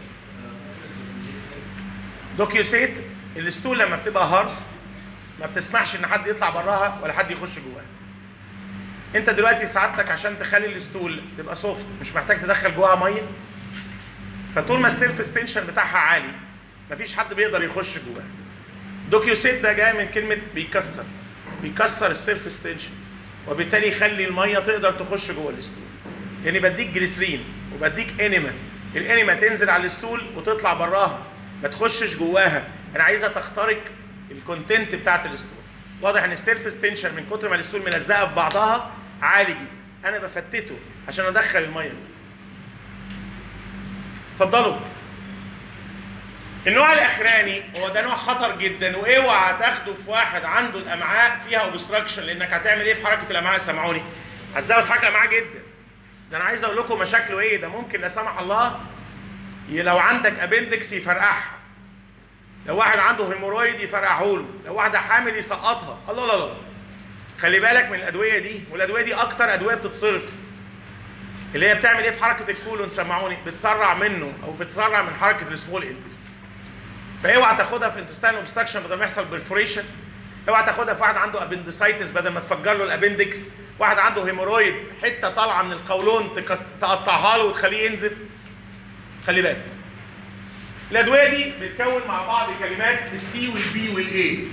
دوكيوسيت الستول لما بتبقى هارد ما بتسمحش ان حد يطلع براها ولا حد يخش جواها. انت دلوقتي سعادتك عشان تخلي الستول تبقى سوفت مش محتاج تدخل جواها ميه، فطول ما السيرفس تنشن بتاعها عالي مفيش حد بيقدر يخش جواها. دوكيوسيت ده جاي من كلمه بيكسر، بيكسر السيرفس تنشن، وبالتالي يخلي الميه تقدر تخش جوه الستول. يعني بديك جليسرين وبديك انيما، الانيما تنزل على الستول وتطلع براها ما تخشش جواها، انا عايزها تخترق الكونتنت بتاعت الستول. واضح ان السيرفس تنشن من كتر ما الستول ملزقه في بعضها عالي جدا، انا بفتته عشان ادخل الميه. اتفضلوا. النوع الاخراني هو ده نوع خطر جدا، واوعى تاخده في واحد عنده الامعاء فيها اوبستراكشن، لانك هتعمل ايه في حركه الامعاء؟ سمعوني، هتزود حركه الامعاء جدا. ده انا عايز اقول لكم مشاكله ايه. ده ممكن لا سمح الله لو عندك ابندكس يفرقعها، لو واحد عنده هيمورويد يفرقعه له، لو واحده حامل يسقطها. الله لا لا، خلي بالك من الادويه دي، والادويه دي اكتر ادويه بتتصرف اللي هي بتعمل ايه في حركه الكولون؟ سمعوني، بتسرع منه او بتسرع من حركه السمول انتستين. فاوعى تاخدها في انتستينال اوبستراكشن بدل ما يحصل برفوريشن، اوعى تاخدها في واحد عنده ابندسايتس بدل ما تفجر له الابندكس، واحد عنده هيمورويد حته طالعه من القولون تقطعها له وتخليه ينزف. خلي بالك. الادويه دي بتكون مع بعض كلمات السي والبي والاي.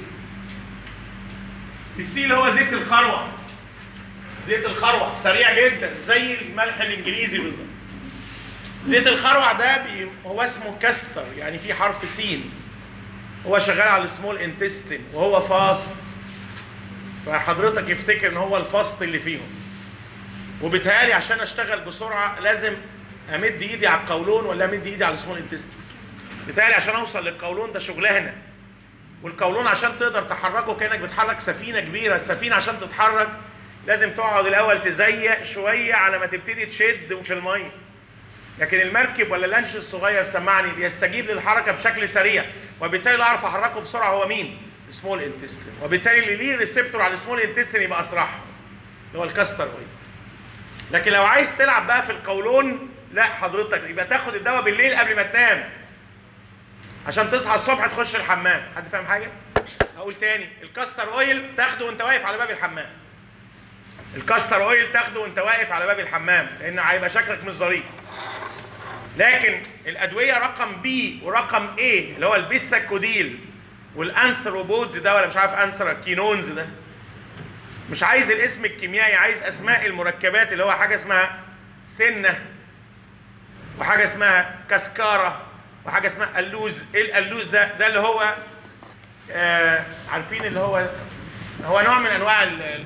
السي اللي هو زيت الخروع. زيت الخروع سريع جدا زي الملح الانجليزي بالظبط. زيت الخروع ده بي هو اسمه كاستر، يعني في حرف سين، هو شغال على السمول انتستين وهو فاست، فحضرتك يفتكر ان هو الفاست اللي فيهم. وبالتالي عشان اشتغل بسرعه لازم امد ايدي على القولون ولا امد ايدي على السمول انتستين. بالتالي عشان اوصل للقولون ده شغلانه، والقولون عشان تقدر تحركه كانك بتحرك سفينه كبيره. السفينه عشان تتحرك لازم تقعد الاول تزيق شويه على ما تبتدي تشد في الميه. لكن المركب ولا اللانش الصغير سمعني بيستجيب للحركه بشكل سريع، وبالتالي اللي اعرف احركه بسرعه هو مين؟ السمول انتستين. وبالتالي اللي ليه ريسبتور على السمول انتستين يبقى اسرعها، اللي هو الكاستر اويل. لكن لو عايز تلعب بقى في القولون لا حضرتك يبقى تاخد الدواء بالليل قبل ما تنام عشان تصحى الصبح تخش الحمام. حد فاهم حاجه؟ هقول تاني، الكاستر اويل تاخده وانت واقف على باب الحمام. الكاستر اويل تاخده وانت واقف على باب الحمام لان هيبقى شكلك مش ظريف. لكن الادويه رقم بي ورقم ايه اللي هو البيساكوديل والانثروبودز ده ولا مش عارف انثراكينونز ده، مش عايز الاسم الكيميائي، عايز اسماء المركبات اللي هو حاجه اسمها سنه وحاجه اسمها كاسكارا وحاجه اسمها اللوز. ايه الالوز ده؟ ده اللي هو آه عارفين اللي هو هو نوع من انواع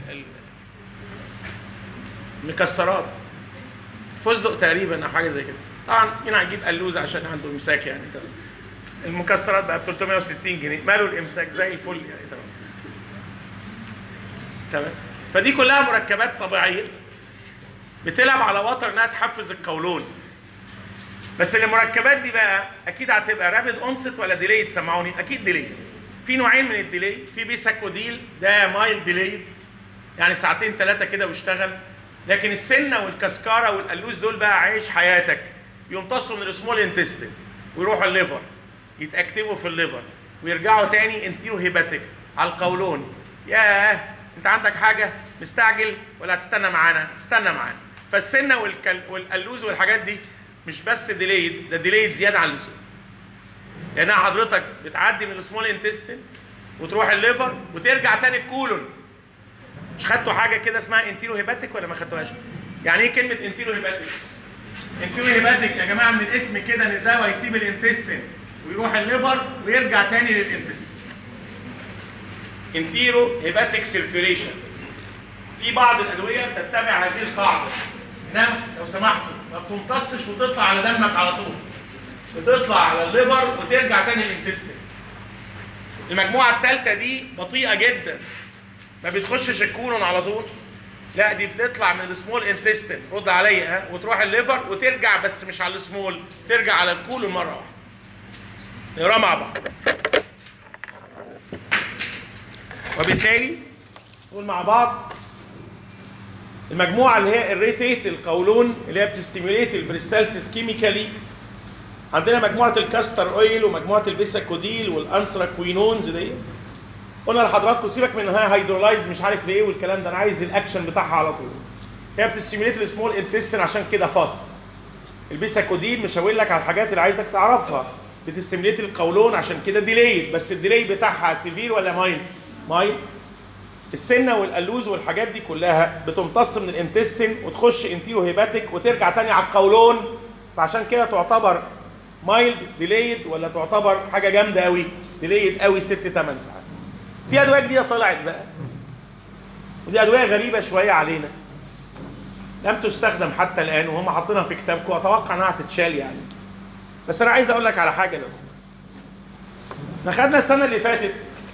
المكسرات، فستق تقريبا او حاجه زي كده. طبعا مين هيجيب اللوز عشان عنده امساك يعني؟ طبعا المكسرات بقى ب ثلاثمائة وستين جنيه، ماله الامساك زي الفل يعني. تمام تمام. فدي كلها مركبات طبيعيه بتلعب على وتر انها تحفز القولون. بس المركبات دي بقى اكيد هتبقى رابيد اونست ولا ديليد؟ سمعوني، اكيد ديليد. في نوعين من الديلي، في بيساكوديل ده مايل ديليد يعني ساعتين ثلاثه كده واشتغل. لكن السنه والكاسكارا والالوز دول بقى عيش حياتك، يمتصوا من السمول انتستين ويروحوا الليفر يتاكتفوا في الليفر ويرجعوا تاني انتيرو هيباتيك على القولون. ياه انت عندك حاجه مستعجل ولا هتستنى معانا؟ استنى معانا. فالسنه والكل... والالوز والحاجات دي مش بس ديليد، ده ديليد زياده عن اللزوم. لانها حضرتك بتعدي من السمول انتستين وتروح الليفر وترجع تاني الكولون. مش خدتوا حاجه كده اسمها انتيرو هيباتيك ولا ما خدتوهاش؟ يعني ايه كلمه انتيرو هيباتيك؟ انتيرو هيباتيك يا جماعه من الاسم كده ان الدواء يسيب الانتستين ويروح الليفر ويرجع تاني للانتستين. انتيرو هيباتيك سيركيوليشن. في بعض الادويه بتتبع هذه القاعده. انما لو سمحتوا ما بتمتصش وتطلع على دمك على طول. بتطلع على الليفر وترجع تاني للانتستين. المجموعه الثالثه دي بطيئه جدا. ما بتخشش الكولون على طول. لا دي بتطلع من السمول انتستين، رد عليا ها، وتروح الليفر وترجع بس مش على السمول، ترجع على الكولون مره واحده. نقرا مع بعض. وبالتالي نقول مع بعض المجموعه اللي هي الريتيت القولون اللي هي بتستيموليت البريستالسيس كيميكالي. عندنا مجموعه الكاستر اويل ومجموعه البيساكوديل والانثراكوينونز دي. قلنا لحضراتكم سيبك من انها هيدرولايزد مش عارف ليه والكلام ده، انا عايز الاكشن بتاعها على طول. هي بتستيموليت السمول انتستين عشان كده فاست. البيساكوديل مش هقول لك على الحاجات اللي عايزك تعرفها. بتستيموليت القولون عشان كده ديليد، بس الديلي بتاعها سيفير ولا مايل؟ مايل. السنه والالوز والحاجات دي كلها بتمتص من الانتستين وتخش انتيرو هيباتيك وترجع تاني على القولون، فعشان كده تعتبر مايل ديليد ولا تعتبر حاجه جامده قوي؟ ديليد قوي ست ثمان ساعات. في ادويه جديده طلعت بقى ودي ادويه غريبه شويه علينا لم تستخدم حتى الان وهم حاطينها في كتابكم، اتوقع انها هتتشال يعني. بس انا عايز اقول لك على حاجه لو سمحت. احنا خدنا السنه اللي فاتت،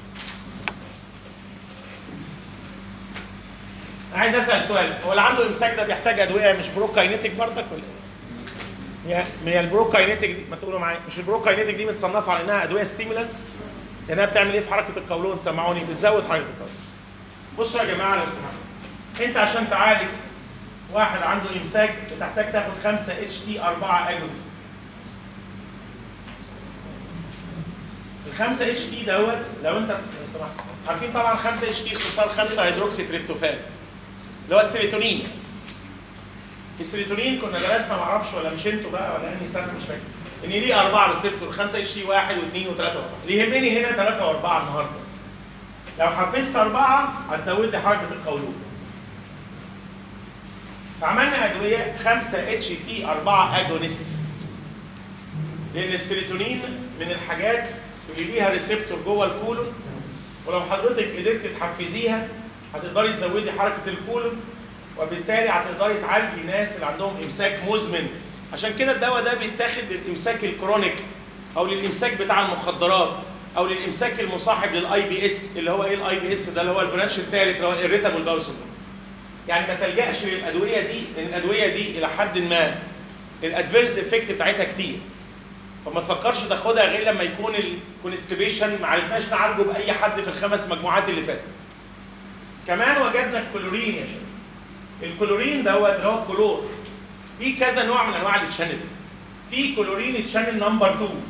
انا عايز اسال سؤال، هو اللي عنده امساك ده بيحتاج ادويه مش بروكاينيتك بردك ولا ايه؟ هي البروكاينيتك دي ما تقولوا معايا، مش البروكاينيتك دي متصنفه على انها ادويه ستيمولانت؟ لانها بتعمل ايه في حركه القولون؟ سمعوني. بتزود حركه القولون. بصوا يا جماعه لو سمحتوا، انت عشان تعالج واحد عنده امساك بتحتاج تاخد خمسة اتش تي أربعة اجونست. ال خمسة اتش تي دوت لو انت لو سمحت عارفين طبعا خمسة اتش تي اختصار خمسة هيدروكسي تريبتوفان اللي هو السيروتونين. السيروتونين كنا درسنا ما اعرفش ولا مش انتوا بقى ولا انهي سنه مش فاكر ان ليه اربعه ريسبتور، خمسة اتش تي واحد واثنين وثلاثه واربعه. اللي يهمني هنا ثلاثه واربعه النهارده. لو حفزت اربعه هتزود لي حركه القولون. فعملنا ادويه خمسة اتش تي أربعة اجونست. لان السيروتونين من الحاجات اللي ليها ريسبتور جوه الكولون، ولو حضرتك قدرت تحفزيها هتقدري تزودي حركه الكولون، وبالتالي هتقدري تعالجي الناس اللي عندهم امساك مزمن. عشان كده الدواء ده بيتاخد للامساك الكرونيك او للامساك بتاع المخدرات او للامساك المصاحب للاي بي اس. اللي هو ايه الاي بي اس ده؟ اللي هو البرانش الثالث اللي هو الاريتابل باول سندروم. يعني ما تلجاش للادويه دي لان الادويه دي الى حد ما الادفيرس افكت بتاعتها كتير. فما تفكرش تاخدها غير لما يكون الكونستيبيشن ما عرفناش نعالجه باي حد في الخمس مجموعات اللي فاتوا. كمان وجدنا الكلورين يا شباب. الكلورين دوت اللي هو الكلور في كذا نوع من انواع التشانل. في كلورين تشانل نمبر اتنين.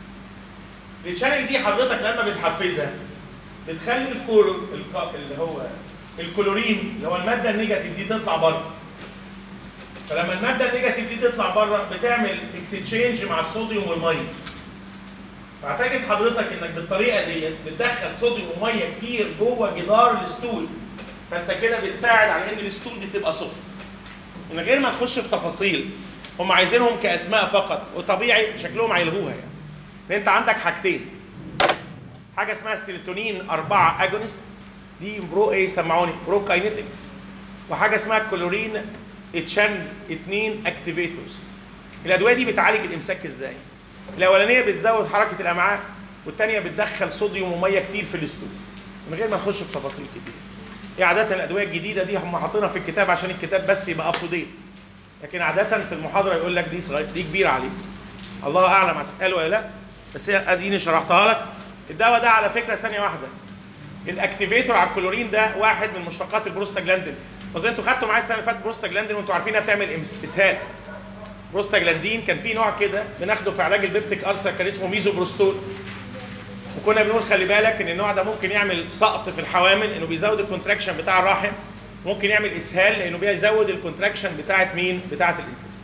التشانل دي حضرتك لما بتحفزها بتخلي الكلور اللي هو الكلورين اللي هو الماده النيجاتيف دي تطلع بره. فلما الماده النيجاتيف دي تطلع بره بتعمل اكستشينج مع الصوديوم والميه. فاعتقد حضرتك انك بالطريقه دي بتدخل صوديوم وميه كتير جوه جدار الستول، فانت كده بتساعد على ان الستول دي تبقى سوفت. من غير ما نخش في تفاصيل، هم عايزينهم كاسماء فقط، وطبيعي شكلهم هيلغوها يعني. لان انت عندك حاجتين. حاجه اسمها السيروتونين أربعة اجونست دي برو ايه سمعوني؟ برو كاينيتيك. وحاجه اسمها الكلورين اتشان اتنين اكتيفيتورز. الادويه دي بتعالج الامساك ازاي؟ الاولانيه بتزود حركه الامعاء، والثانيه بتدخل صوديوم وميه كتير في الستول. من غير ما نخش في تفاصيل كتير. هي عاده الادويه الجديده دي هم حاطينها في الكتاب عشان الكتاب بس يبقى اب تو ديت. لكن عاده في المحاضره يقول لك دي صغيره دي كبيره عليك. الله اعلم هتتقال ولا لا، بس هي اديني شرحتها لك. الدواء ده على فكره ثانيه واحده. الاكتيفيتور على الكلورين ده واحد من مشتقات البروستاجلاندين. بس انتوا خدتوا معايا السنه اللي فاتت بروستاجلاندين وانتوا عارفين انها بتعمل اسهال. بروستاجلاندين كان في نوع كده بناخده في علاج البيبتيك ألسر كان اسمه ميزوبروستول. وكنا بنقول خلي بالك ان النوع ده ممكن يعمل سقط في الحوامل، انه بيزود الكونتراكشن بتاع الرحم، ممكن يعمل اسهال لانه بيزود الكونتراكشن بتاعت مين؟ بتاعت الانتستين.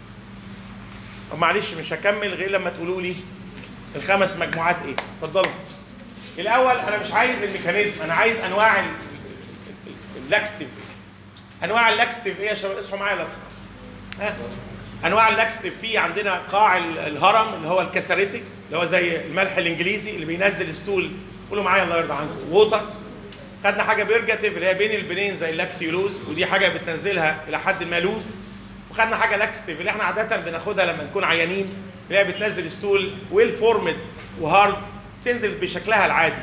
طب معلش مش هكمل غير لما تقولوا لي الخمس مجموعات ايه؟ اتفضلوا. الاول انا مش عايز الميكانيزم، انا عايز انواع اللاكستيف. انواع اللاكستيف ايه يا شباب؟ اصحوا معايا لازم. ها انواع اللاكستيف، في عندنا قاع الهرم اللي هو الكاساريتيك اللي هو زي الملح الانجليزي اللي بينزل ستول، قولوا معايا الله يرضى عنكم، ووتر. خدنا حاجه بيرجاتيف اللي هي بين البنين زي اللاكتيولوز، ودي حاجه بتنزلها الى حد ما لوز. وخدنا حاجه لاكستيف اللي احنا عاده بناخدها لما نكون عيانين، اللي هي بتنزل ستول ويل فورمد وهارد، تنزل بشكلها العادي.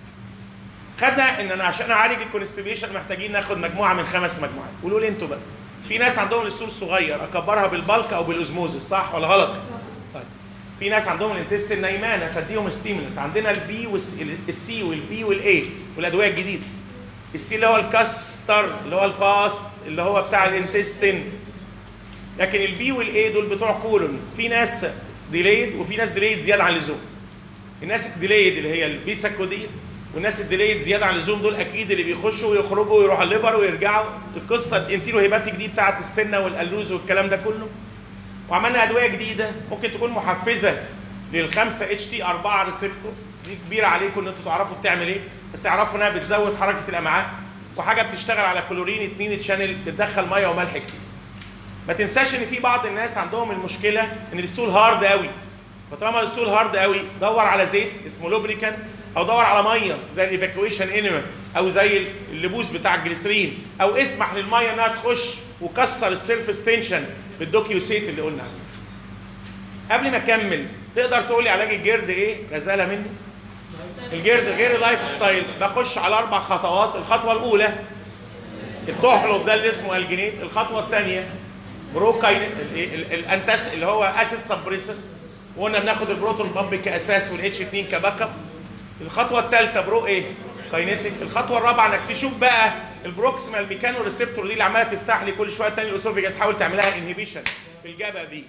خدنا ان انا عشان اعالج الكونستيبيشن محتاجين ناخد مجموعه من خمس مجموعات. قولوا لي انتوا بقى، في ناس عندهم الستول صغير اكبرها بالبلك او بالاوزموزس، صح ولا غلط؟ طيب في ناس عندهم الانتستين نايمانه فاديهم ستيمولنت. عندنا البي والسي والبي والاي والادويه الجديده. السي اللي هو الكاستر اللي هو الفاست اللي هو بتاع الانتستين، لكن البي والاي دول بتوع كولون. في ناس ديليد وفي ناس ديليد زياده عن اللزوم. الناس الديليد اللي هي البيساكودين، والناس الديليد زياده عن اللزوم دول اكيد اللي بيخشوا ويخرجوا ويروحوا الليفر ويرجعوا. القصه الانتيرو هيباتيك دي بتاعت السنه والالوز والكلام ده كله. وعملنا ادويه جديده ممكن تكون محفزه للخمسه اتش تي أربعة ريسبتور، دي كبيره عليكم ان انتوا تعرفوا بتعمل ايه، بس اعرفوا انها بتزود حركه الامعاء، وحاجه بتشتغل على كلورين اتنين تشانل، بتدخل ميه وملح كتير. ما تنساش ان في بعض الناس عندهم المشكله ان الستول هارد قوي، فطالما الستول هارد قوي دور على زيت اسمه لوبريكانت، او دور على ميه زي الايفاكويشن انيما، او زي اللبوس بتاع الجليسرين، او اسمح للميه انها تخش وكسر السيرفس تنشن بالدوكيوسيت اللي قلنا عليه. قبل ما اكمل تقدر تقول لي علاج الجرد ايه؟ رزاله مني؟ الجرد غير اللايف ستايل، بخش على اربع خطوات. الخطوه الاولى التحلب ده اللي اسمه الجينيت. الخطوه الثانيه بروكاين الانتاس اللي هو اسيد سبريسر، وقلنا بناخد البروتون بامب كاساس والاتش اتنين كباك اب. الخطوه الثالثه برو ايه؟ كاينيتيك. الخطوه الرابعه انك تشوف بقى البروكسيمال ميكانو ريسبتور دي اللي عماله تفتح لي كل شويه تاني الاسوفيجاس، حاول تعملها انهبيشن بالجابا بي.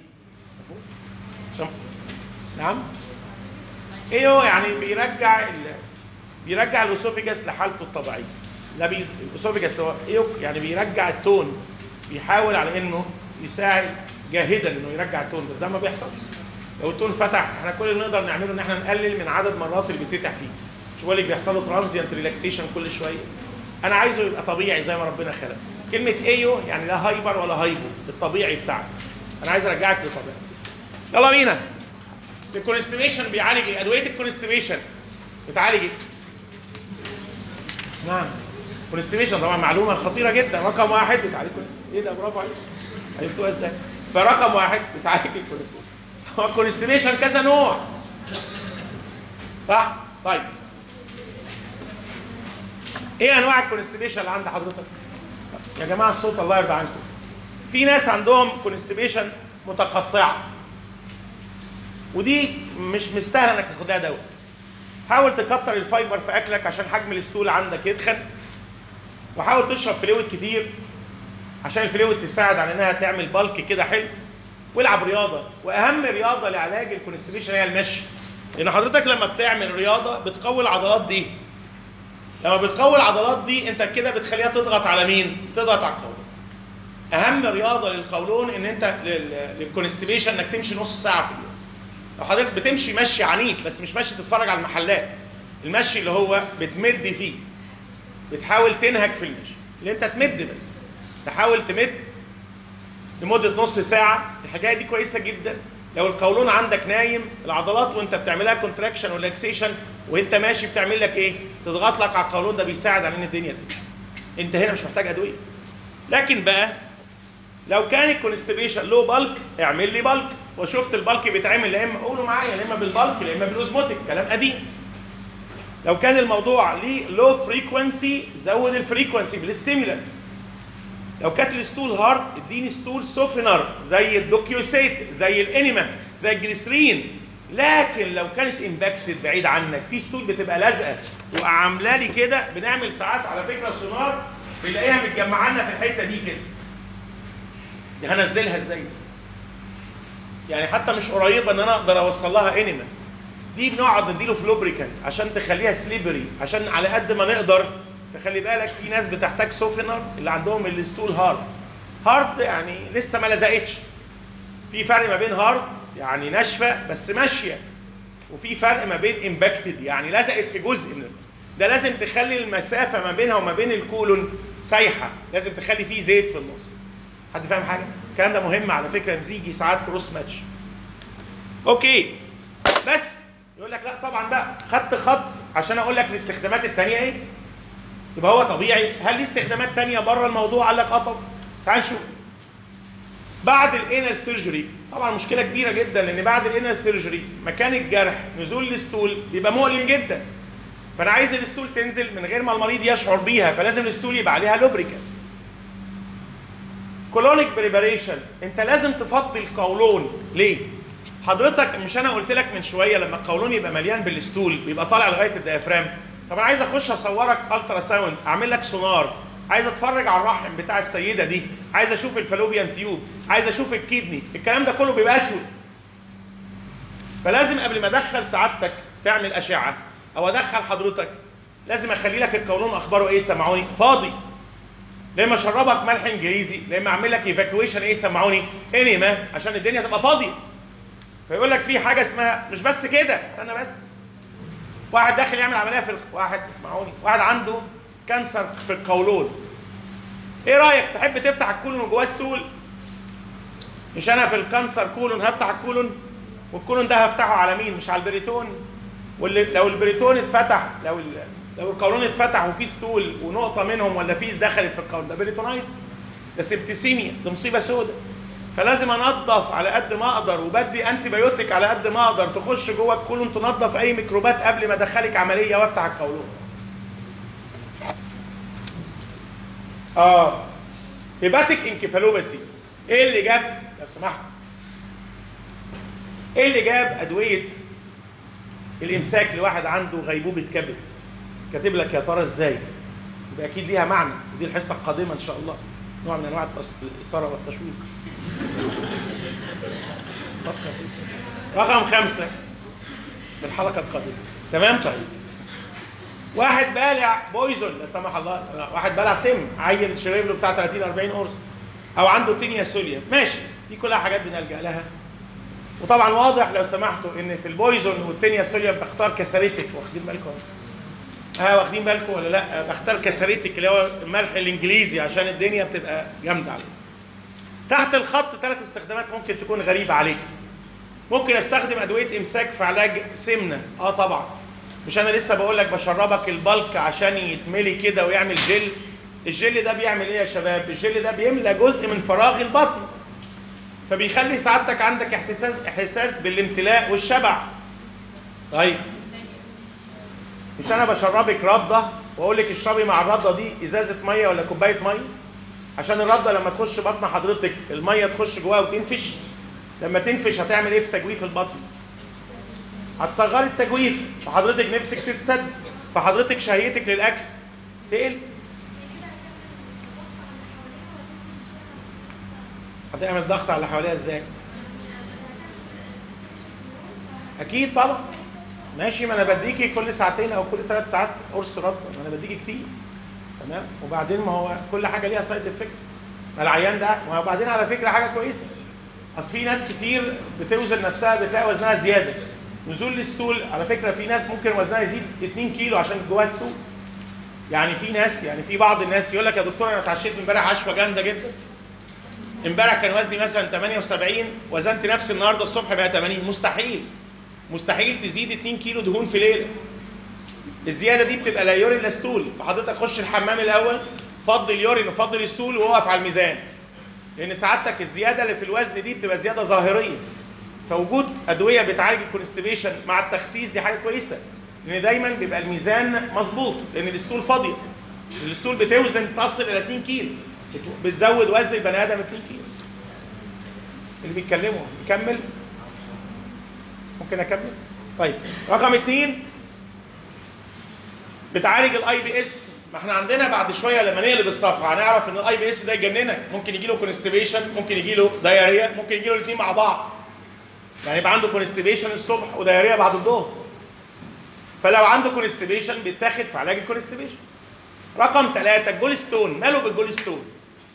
نعم؟ ايه هو يعني بيرجع ال... بيرجع الاسوفيجاس لحالته الطبيعيه. ده بي... الاسوفيجاس هو ايه يعني بيرجع التون، بيحاول على انه يساعد جاهدا انه يرجع التون، بس ده ما بيحصلش. لو التون فتح احنا كل اللي نقدر نعمله ان احنا نقلل من عدد مرات اللي بيتفتح فيه. مش بقول لك بيحصل له ترانزيانت ريلاكسيشن كل شويه. انا عايزه يبقى طبيعي زي ما ربنا خلق. كلمه ايو يعني لا هايبر ولا هايبو، الطبيعي بتاعك. انا عايز ارجعك للطبيعي. يلا بينا. الكونستيبيشن بيعالج ايه؟ ادويه الكونستيبيشن بتعالج ايه؟ نعم. كونستيبيشن طبعا معلومه خطيره جدا. رقم واحد بتعالج ايه ده؟ برافو عليك. عرفتوها ازاي؟ فرقم واحد بتعالج الكونستيبيشن. هو الكونستيبيشن كذا نوع. صح؟ طيب. ايه انواع الكونستيبيشن اللي عند حضرتك؟ يا جماعه الصوت الله يرضى عنكم. في ناس عندهم كونستيبيشن متقطعه. ودي مش مستاهله انك تاخدها دواء. حاول تكتر الفايبر في اكلك عشان حجم الستول عندك يتخن. وحاول تشرب فلويد كتير عشان الفلويد تساعد على انها تعمل بالك كده حلو. والعب رياضه، واهم رياضه لعلاج الكونستيبيشن هي المشي. لان حضرتك لما بتعمل رياضه بتقوي العضلات دي. لما بتقوي العضلات دي انت كده بتخليها تضغط على مين؟ تضغط على القولون. اهم رياضه للقولون ان انت للكونستيبيشن انك تمشي نص ساعه في اليوم. لو حضرتك بتمشي مشي عنيف بس مش مشي تتفرج على المحلات، المشي اللي هو بتمد فيه، بتحاول تنهك في المشي اللي انت تمد، بس تحاول تمد لمده نص ساعه. الحكايه دي كويسه جدا. لو القولون عندك نايم العضلات وانت بتعملها كونتراكشن وريلاكسيشن وانت ماشي بتعمل لك ايه؟ تضغط لك على القولون، ده بيساعد على ان الدنيا تمشي. انت هنا مش محتاج ادويه. لكن بقى لو كان الكونستيبيشن لو بالك اعمل لي بالك، وشفت البالك بيتعمل لا اما قولوا معايا لا اما بالبالك لا اما بالاوزموتيك، كلام قديم. لو كان الموضوع ليه لو فريكونسي زود الفريكونسي بالستيمولانت. لو كانت الستول هارد اديني ستول سوفنر زي الدوكيوسيت زي الانيما زي الجليسرين. لكن لو كانت امباكتد بعيد عنك، في ستول بتبقى لازقه وعامله لي كده، بنعمل ساعات على فكره سونار بنلاقيها متجمعه لنا في الحته دي كده. دي هنزلها ازاي؟ يعني حتى مش قريبه ان انا اقدر اوصل لها انيما. دي بنقعد نديله فلوبريكانت عشان تخليها سليبري، عشان على قد ما نقدر. فخلي بالك في ناس بتحتاج سوفنر اللي عندهم الستول هارد. هارد يعني لسه ما لزقتش. في فرق ما بين هارد يعني ناشفه بس ماشيه، وفي فرق ما بين امباكتد يعني لزقت في جزء من. ده لازم تخلي المسافه ما بينها وما بين الكولون سايحه، لازم تخلي فيه زيت في النص. حد فاهم حاجه؟ الكلام ده مهم على فكره، مزيجي ساعات كروس ماتش. اوكي بس يقول لك لا طبعا بقى خدت خط عشان اقول لك الاستخدامات الثانيه ايه؟ يبقى هو طبيعي. هل ليه استخدامات ثانيه بره الموضوع؟ قال لك اه طبعا. تعال نشوف. بعد الانر سيرجري طبعا مشكله كبيره جدا، لان بعد الانر سيرجري مكان الجرح نزول الستول بيبقى مؤلم جدا. فانا عايز الستول تنزل من غير ما المريض يشعر بيها، فلازم الستول يبقى عليها لوبريكانت. كولونيك بريباريشن، انت لازم تفضي القولون. ليه؟ حضرتك مش انا قلت لك من شويه لما القولون يبقى مليان بالستول بيبقى طالع لغايه الديافرام. طب انا عايز اخش اصورك الترا ساوند، اعمل لك سونار، عايز اتفرج على الرحم بتاع السيده دي، عايز اشوف الفالوبيان تيوب، عايز اشوف الكيدني، الكلام ده كله بيبقى اسود. فلازم قبل ما ادخل سعادتك تعمل اشعه او ادخل حضرتك لازم اخلي لك القولون اخباره ايه؟ سمعوني فاضي. لما اشربك ملح انجليزي، لما اعمل لك ايفاكويشن ايه؟ سمعوني انيما، عشان الدنيا تبقى فاضيه. فيقول لك في حاجه اسمها، مش بس كده، استنى بس. واحد داخل يعمل عمليه في واحد، اسمعوني، واحد عنده كانسر في القولون. ايه رايك تحب تفتح الكولون وجواه ستول؟ مش انا في الكانسر كولون هفتح الكولون، والكولون ده هفتحه على مين؟ مش على البريتون. واللي لو البريتون اتفتح، لو ال... لو القولون اتفتح وفي ستول ونقطه منهم ولا فيس دخلت في القولون، ده بريتونايتس، ده سبتسيميا، ده مصيبه سوداء. فلازم انظف على قد ما اقدر، وبدي انتي بايوتيك على قد ما اقدر تخش جوه الكولون تنظف اي ميكروبات قبل ما ادخلك عمليه وافتح القولون. اه هيباتيك انكفالوباسي، ايه اللي جاب لو سمحت؟ ايه اللي جاب ادويه الامساك لواحد عنده غيبوبه كبد؟ كاتب لك يا ترى ازاي؟ يبقى اكيد ليها معنى، ودي الحصه القادمه ان شاء الله، نوع من انواع الاثاره والتشويق. رقم خمسه في الحلقه القادمه، تمام؟ طيب واحد بالع بويزون لا سمح الله، واحد بالع سم، عيل شرب له بتاع ثلاثين أربعين قرص، او عنده تينيا سوليا، ماشي، دي كلها حاجات بنلجأ لها. وطبعا واضح لو سمحتوا ان في البويزون والتينيا سوليا بختار كسريتك، واخدين بالكم؟ اه واخدين بالكم ولا لا؟ بختار كسريتك اللي هو الملح الانجليزي عشان الدنيا بتبقى جامده عليك. تحت الخط ثلاث استخدامات ممكن تكون غريبه عليك. ممكن استخدم ادويه امساك في علاج سمنه، اه طبعا. مش انا لسه بقول لك بشربك البلك عشان يتملي كده ويعمل جل؟ الجل ده بيعمل ايه يا شباب؟ الجل ده بيملى جزء من فراغ البطن، فبيخلي سعادتك عندك احساس احساس بالامتلاء والشبع. طيب مش انا بشربك رده واقول لك اشربي مع الرده دي ازازه ميه ولا كوبايه ميه؟ عشان الرده لما تخش بطن حضرتك الميه تخش جواها وتنفش. لما تنفش هتعمل ايه في تجويف البطن؟ هتصغري التجويف، فحضرتك نفسك تتسد، فحضرتك شهيتك للاكل تقل. هتعمل ضغط على اللي حواليها ازاي؟ اكيد طبعا. ماشي، ما انا بديكي كل ساعتين او كل ثلاث ساعات قرص رده، ما انا بديكي كتير. تمام؟ وبعدين ما هو كل حاجه ليها سايد افكت. ما العيان ده، وبعدين على فكره حاجه كويسه. اصل في ناس كتير بتوزن نفسها بتلاقي وزنها زياده. نزول الستول على فكره في ناس ممكن وزنها يزيد اتنين كيلو عشان جواها ستول. يعني في ناس، يعني في بعض الناس يقول لك يا دكتور انا اتعشيت امبارح عشوه جامده جدا. امبارح كان وزني مثلا ثمانية وسبعين، وزنت نفسي النهارده الصبح بقى ثمانين. مستحيل. مستحيل تزيد اتنين كيلو دهون في ليله. الزياده دي بتبقى لا يورين لا ستول، فحضرتك خش الحمام الاول، فضي اليورين وفضي الستول ووقف على الميزان. لان سعادتك الزياده اللي في الوزن دي بتبقى زياده ظاهريه. فوجود ادويه بتعالج الكونستيبيشن مع التخسيس دي حاجه كويسه. لان دايما بيبقى الميزان مظبوط، لان الستول فاضيه. الستول بتوزن تصل الى اتنين كيلو. بتزود وزن البني ادم اتنين كيلو. اللي بيتكلموا نكمل؟ ممكن اكمل؟ طيب رقم اتنين بتعالج الاي بي اس. ما احنا عندنا بعد شويه لما نقلب الصفحه هنعرف ان الاي بي اس ده يجننك، ممكن يجي له كونستيبيشن، ممكن يجي له دايريا، ممكن يجي له الاثنين مع بعض. يعني يبقى عنده كونستيبيشن الصبح ودايريا بعد الظهر. فلو عنده كونستيبيشن بيتاخد في علاج الكونستيبيشن. رقم ثلاثة الجول ستون. ماله بالجول ستون؟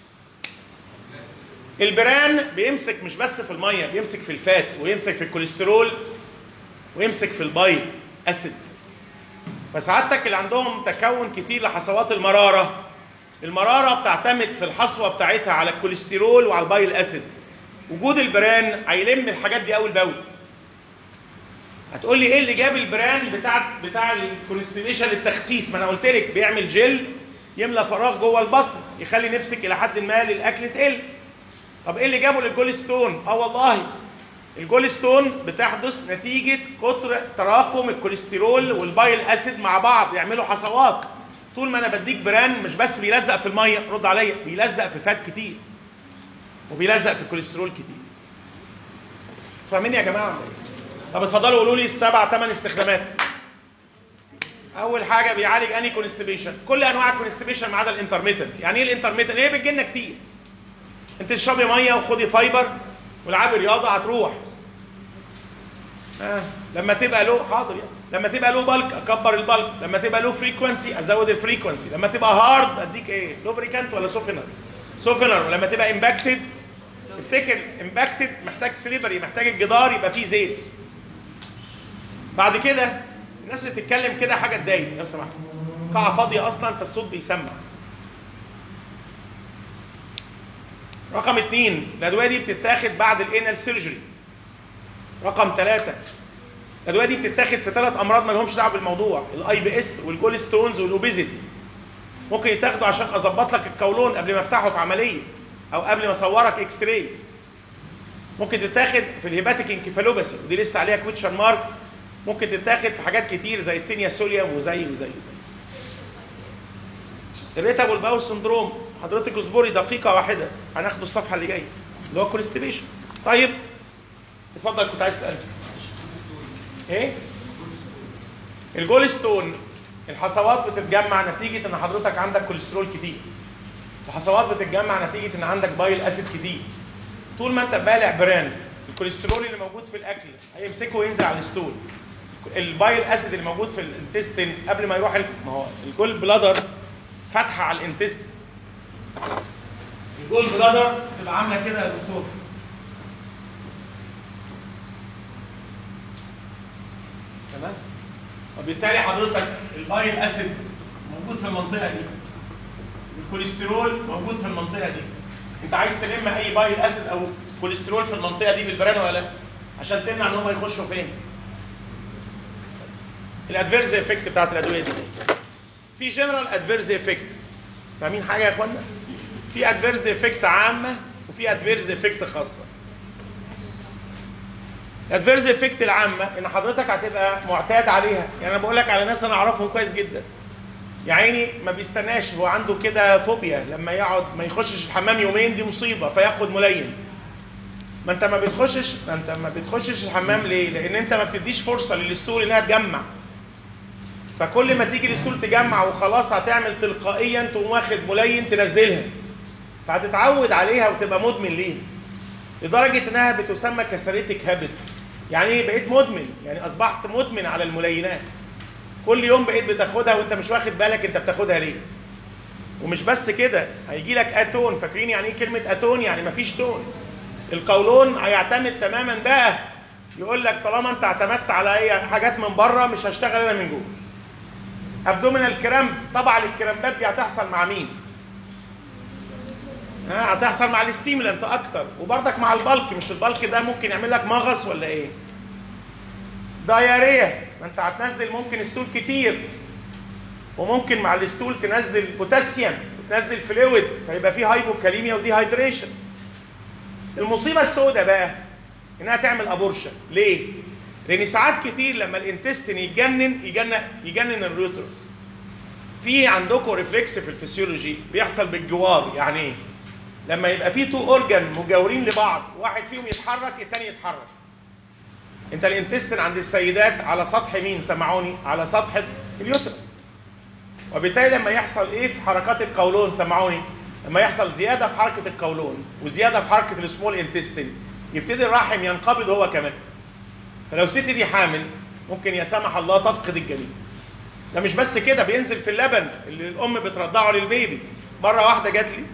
البران بيمسك مش بس في الميه، بيمسك في الفات ويمسك في الكوليسترول ويمسك في البايل اسيد. فسعادتك اللي عندهم تكون كتير لحصوات المراره، المراره بتعتمد في الحصوه بتاعتها على الكوليسترول وعلى البايل اسيد. وجود البران هيلم الحاجات دي اول باول. هتقول لي ايه اللي جاب البران بتاع بتاع الكونستيبيشن للتخسيس؟ ما انا قلت لك بيعمل جل يملى فراغ جوه البطن يخلي نفسك الى حد ما للاكل تقل. طب ايه اللي جابه للجولستون؟ اه والله الجولستون بتحدث نتيجه كتر تراكم الكوليسترول والبايل اسيد مع بعض يعملوا حصوات. طول ما انا بديك بران مش بس بيلزق في الميه، رد عليا، بيلزق في فات كتير وبيلزق في الكوليسترول كتير. فاهمين يا جماعه؟ طب اتفضلوا قولوا لي السبع ثمان استخدامات. اول حاجه بيعالج اني كونستيبيشن، كل انواع الكونستيبيشن ما عدا الانترميتنت. يعني ايه الانترميتنت؟ هي بتجي لنا كتير. انت تشربي ميه وخدي فايبر والعبي رياضه هتروح. آه. لما تبقى له حاضر يعني. لما تبقى له بالك اكبر البالك، لما تبقى له فريكونسي ازود الفريكونسي، لما تبقى هارد اديك ايه؟ لوبريكانت ولا سوفنر؟ سوفنر. ولما تبقى امباكتد افتكر امباكتد محتاج سليبري، محتاج الجدار يبقى فيه زيت. بعد كده الناس اللي تتكلم كده حاجه تضايق لو سمحت. قاعه فاضيه اصلا فالصوت بيسمع. رقم اثنين الادويه دي بتتاخد بعد الانال سيرجري. رقم ثلاثه الادويه دي بتتاخد في ثلاث امراض ما لهمش دعوه بالموضوع، الاي بي اس والجول ستونز والاوبيزيتي. ممكن يتاخدوا عشان اظبط لك القولون قبل ما افتحه في عمليه او قبل ما اصورك اكس راي. ممكن تتاخد في الهيباتيك انكفالوباثي ودي لسه عليها كويتشن مارك. ممكن تتاخد في حاجات كتير زي التينيا سوليوم وزي وزي وزي الريتابل باول سندروم. حضرتك اصبري دقيقه واحده هناخد الصفحه اللي جايه اللي هو كونستيبيشن. طيب اتفضل كنت عايز تسال ايه؟ الجول ستون الحصوات بتتجمع نتيجه ان حضرتك عندك كوليسترول كتير. الحصوات بتتجمع نتيجه ان عندك بايل اسيد كتير. طول ما انت بالع بران الكوليسترول اللي موجود في الاكل هيمسكه وينزل على الستول. البايل اسيد اللي موجود في الانتستين قبل ما يروح ما هو الجول بلادر فاتحه على الانتستين. الجول بلادر تبقى عامله كده يا دكتور. تمام؟ وبالتالي حضرتك البايل اسيد موجود في المنطقه دي. الكوليسترول موجود في المنطقه دي. انت عايز تلم اي بايل اسيد او كوليسترول في المنطقه دي بالبران ولا لا؟ عشان تمنع ان هم يخشوا فين؟ الادفيرز افكت بتاعت الادويه دي. في جنرال ادفيرز افكت. فاهمين حاجه يا اخوانا؟ في ادفيرز افكت عامه وفي ادفيرز افكت خاصه. الادفيرز افكت العامه ان حضرتك هتبقى معتاد عليها، يعني انا بقول لك على ناس انا اعرفهم كويس جدا. يا عيني ما بيستناش، هو عنده كده فوبيا لما يقعد ما يخشش الحمام يومين دي مصيبه فياخد ملين. ما انت ما بتخشش ما انت ما بتخشش الحمام ليه؟ لان انت ما بتديش فرصه للستول انها تجمع. فكل ما تيجي الستول تجمع وخلاص هتعمل تلقائيا تقوم واخد ملين تنزلها. فهتتعود عليها وتبقى مدمن ليه. لدرجه انها بتسمى كسريتك هابت. يعني ايه؟ بقيت مدمن، يعني اصبحت مدمن على الملينات. كل يوم بقيت بتاخدها وانت مش واخد بالك انت بتاخدها ليه. ومش بس كده، هيجي لك اتون. فاكرين يعني ايه كلمه اتون؟ يعني مفيش تون. القولون هيعتمد تماما بقى، يقول لك طالما انت اعتمدت على اي حاجات من بره مش هشتغل انا من جوه. ابدومينال كرامب، طبعا الكرامبات دي هتحصل مع مين؟ ها هتحصل مع الستيمولانت اكتر، وبرضك مع البلك. مش البلك ده ممكن يعمل لك مغص ولا ايه؟ دايريه، ما انت هتنزل ممكن ستول كتير، وممكن مع الستول تنزل بوتاسيوم وتنزل فلويد فيبقى فيه هايبوكاليميا ودي هايدريشن. المصيبه السوداء بقى انها تعمل ابورشن. ليه؟ لان ساعات كتير لما الانتستين يتجنن يجنن يجنن اليوترس. في عندكم ريفلكس في الفسيولوجي بيحصل بالجوار. يعني ايه؟ لما يبقى في تو اورجان مجاورين لبعض، واحد فيهم يتحرك الثاني يتحرك. انت الانتستين عند السيدات على سطح مين؟ سمعوني، على سطح اليوترس. وبالتالي لما يحصل ايه في حركات القولون؟ سمعوني، لما يحصل زياده في حركه القولون وزياده في حركه السمول انتستين يبتدي الرحم ينقبض هو كمان. فلو الست دي حامل ممكن يا سمح الله تفقد الجنين. ده مش بس كده، بينزل في اللبن اللي الام بترضعه للبيبي. مره واحده جات لي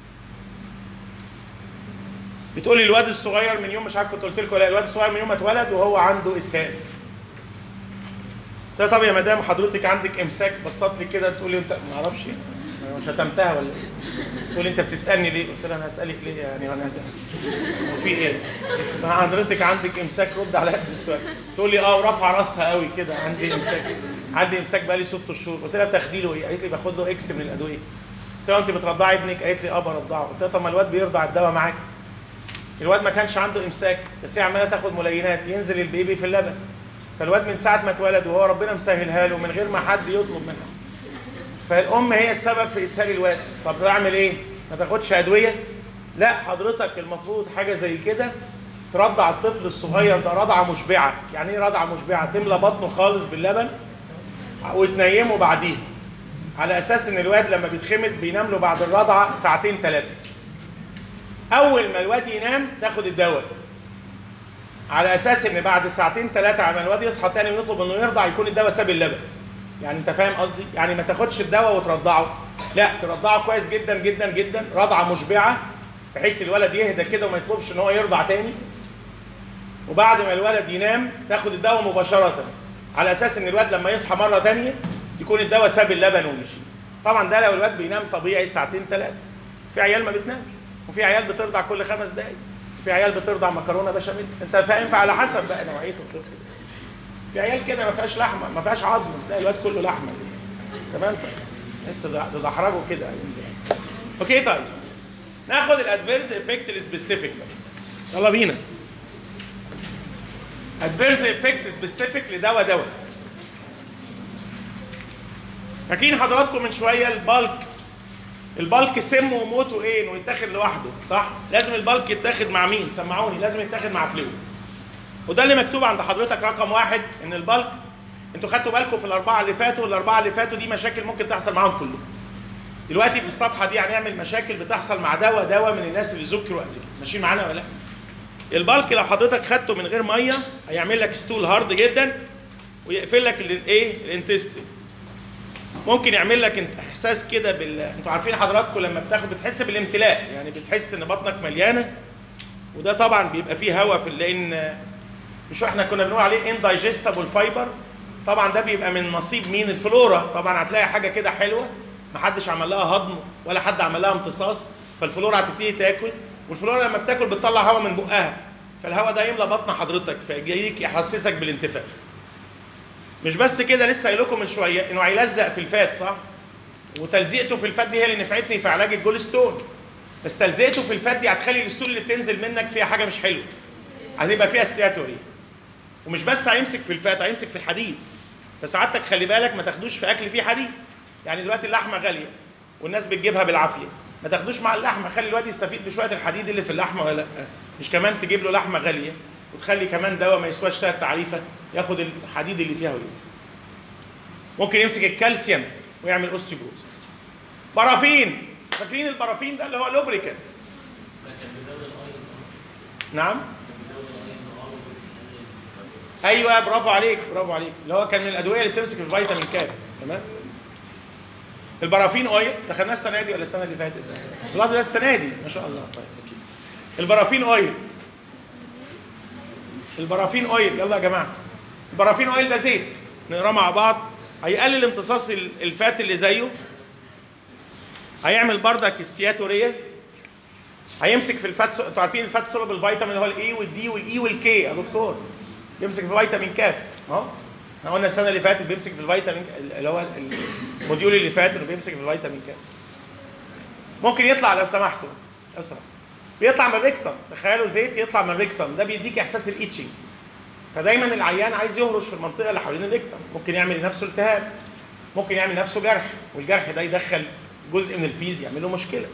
بتقول لي الواد الصغير من يوم، مش عارف كنت قلت لكم ولا، الواد الصغير من يوم ما اتولد وهو عنده اسهال. قلت لها طب يا مدام حضرتك عندك امساك، بصت لي كده بتقول لي انت ما اعرفش شتمتها ولا ايه؟ تقول لي انت بتسالني ليه؟ قلت لها انا هسالك ليه يعني وانا هسالك؟ وفي ايه؟ ما حضرتك عندك امساك رد على قد السؤال. تقول لي اه ورافعه راسها قوي كده عندي امساك عندي امساك بقالي ست شهور. قلت لها بتاخدي له ايه؟ قالت لي باخد له اكس من الادويه. قلت لها انت بترضعي ابنك؟ قالت لي اه برضعه. قلت لها طب ما الواد بيرضع الدواء معاك. الواد ما كانش عنده امساك بس هي عماله تاخد ملينات، ينزل البيبي في اللبن. فالواد من ساعه ما اتولد وهو ربنا مسهلها له من غير ما حد يطلب منها. فالام هي السبب في اسهال الواد. طب اعمل ايه؟ ما تاخدش ادويه؟ لا حضرتك المفروض حاجه زي كده ترضع الطفل الصغير ده رضعه مشبعه. يعني ايه رضعه مشبعه؟ تملى بطنه خالص باللبن وتنيمه بعديه، على اساس ان الواد لما بيتخمد بينام له بعد الرضعه ساعتين ثلاثه. اول ما الواد ينام تاخد الدواء، على اساس ان بعد ساعتين ثلاثه على ما الواد يصحى تاني ويطلب انه يرضع يكون الدواء ساب اللبن. يعني انت فاهم قصدي؟ يعني ما تاخدش الدواء وترضعه، لا ترضعه كويس جدا جدا جدا رضعه مشبعه بحيث الولد يهدى كده وما يطلبش ان هو يرضع تاني. وبعد ما الولد ينام تاخد الدواء مباشره على اساس ان الولد لما يصحى مره ثانيه يكون الدواء ساب اللبن ومشي. طبعا ده لو الولد بينام طبيعي ساعتين ثلاثه. في عيال ما بتنامش، وفي عيال بترضع كل خمس دقائق، في عيال بترضع مكرونه بشاميل. انت فاهم؟ فعلى حسب بقى نوعيه الطفل. في عيال كده ما فيهاش لحمه ما فيهاش عظم، تلاقي الواد كله لحمه تمام. الناس تدحرجه كده ينزل. اوكي طيب ناخد الادفيرس افكت السبيسيفيك بقى. يلا بينا. ادفيرس افكت سبيسيفيك لدواء دواء. فاكرين حضراتكم من شويه البالك البالك سم وموته ايه ويتاخد لوحده صح؟ لازم البالك يتاخد مع مين؟ سمعوني. لازم يتاخد مع فلويد. وده اللي مكتوب عند حضرتك رقم واحد ان البالك انتوا خدتوا بالكم في الاربعه اللي فاتوا، الاربعه اللي فاتوا دي مشاكل ممكن تحصل معاهم كلهم. دلوقتي في الصفحه دي هنعمل مشاكل بتحصل مع دواء دواء من الناس اللي ذكروا قبل كده. ماشيين معانا ولا لا؟ البالك لو حضرتك خدته من غير ميه هيعمل لك ستول هارد جدا ويقفل لك الايه؟ الانتستين. ممكن يعمل لك احساس كده بال انتوا عارفين حضراتكم لما بتاخد بتحس بالامتلاء، يعني بتحس ان بطنك مليانه، وده طبعا بيبقى فيه هواء في لان مش احنا كنا بنقول عليه اندايجستبل فايبر. طبعا ده بيبقى من نصيب مين؟ الفلورا. طبعا هتلاقي حاجه كده حلوه ما حدش عمل لها هضم ولا حد عمل لها امتصاص، فالفلورا هتبتدي تاكل، والفلورا لما بتاكل بتطلع هواء من بقها، فالهواء ده يملى بطن حضرتك فيجيك يحسسك بالانتفاخ. مش بس كده، لسه قايل لكم من شويه انه هيلزق في الفات صح؟ وتلزيقته في الفات دي هي اللي نفعتني في علاج الجول ستون. بس تلزيقته في الفات دي هتخلي الستول اللي بتنزل منك فيها حاجه مش حلوه. هتبقى فيها ستياتوري. ومش بس هيمسك في الفات، هيمسك في الحديد. فسعادتك خلي بالك ما تاخدوش في اكل فيه حديد. يعني دلوقتي اللحمه غاليه والناس بتجيبها بالعافيه، ما تاخدوش مع اللحمه، خلي الواد يستفيد بشويه الحديد اللي في اللحمه ولا لا. مش كمان تجيب له لحمه غاليه وتخلي كمان دواء ما يسواش ثلاث تعريفه ياخد الحديد اللي فيها وينزل. ممكن يمسك الكالسيوم ويعمل اوستيوبروسيس. بارافين، فاكرين البارافين ده اللي هو لوبريكانت؟ نعم؟ ايوه برافو عليك برافو عليك، اللي هو كان من الادويه اللي بتمسك الفيتامين كاف. تمام؟ البارافين اويل ده خدناه السنه دي ولا السنه اللي فاتت؟ والله ده السنه دي ما شاء الله. طيب اكيد. البارافين اويل البارافين اويل يلا يا جماعه. البارافين اويل ده زيت نقراه مع بعض. هيقلل امتصاص الفات اللي زيه، هيعمل بردك استياتوريه، هيمسك في الفات. انتوا عارفين الفات سولب الفيتامين اللي هو الاي والدي والاي والكي يا دكتور، بيمسك في فيتامين كاف اهو. احنا قلنا السنه اللي فاتت بيمسك في الفيتامين اللي هو الموديول اللي فات انه بيمسك في الفيتامين كاف. ممكن يطلع لو سمحتوا لو سمحتوا بيطلع من الريكتم. تخيلوا زيت يطلع من الريكتم، ده بيديك احساس الايتشنج. فدايما العيان عايز يهرش في المنطقه اللي حوالين الريكتم، ممكن يعمل لنفسه التهاب، ممكن يعمل نفسه جرح، والجرح ده يدخل جزء من الفيز يعمل له مشكله.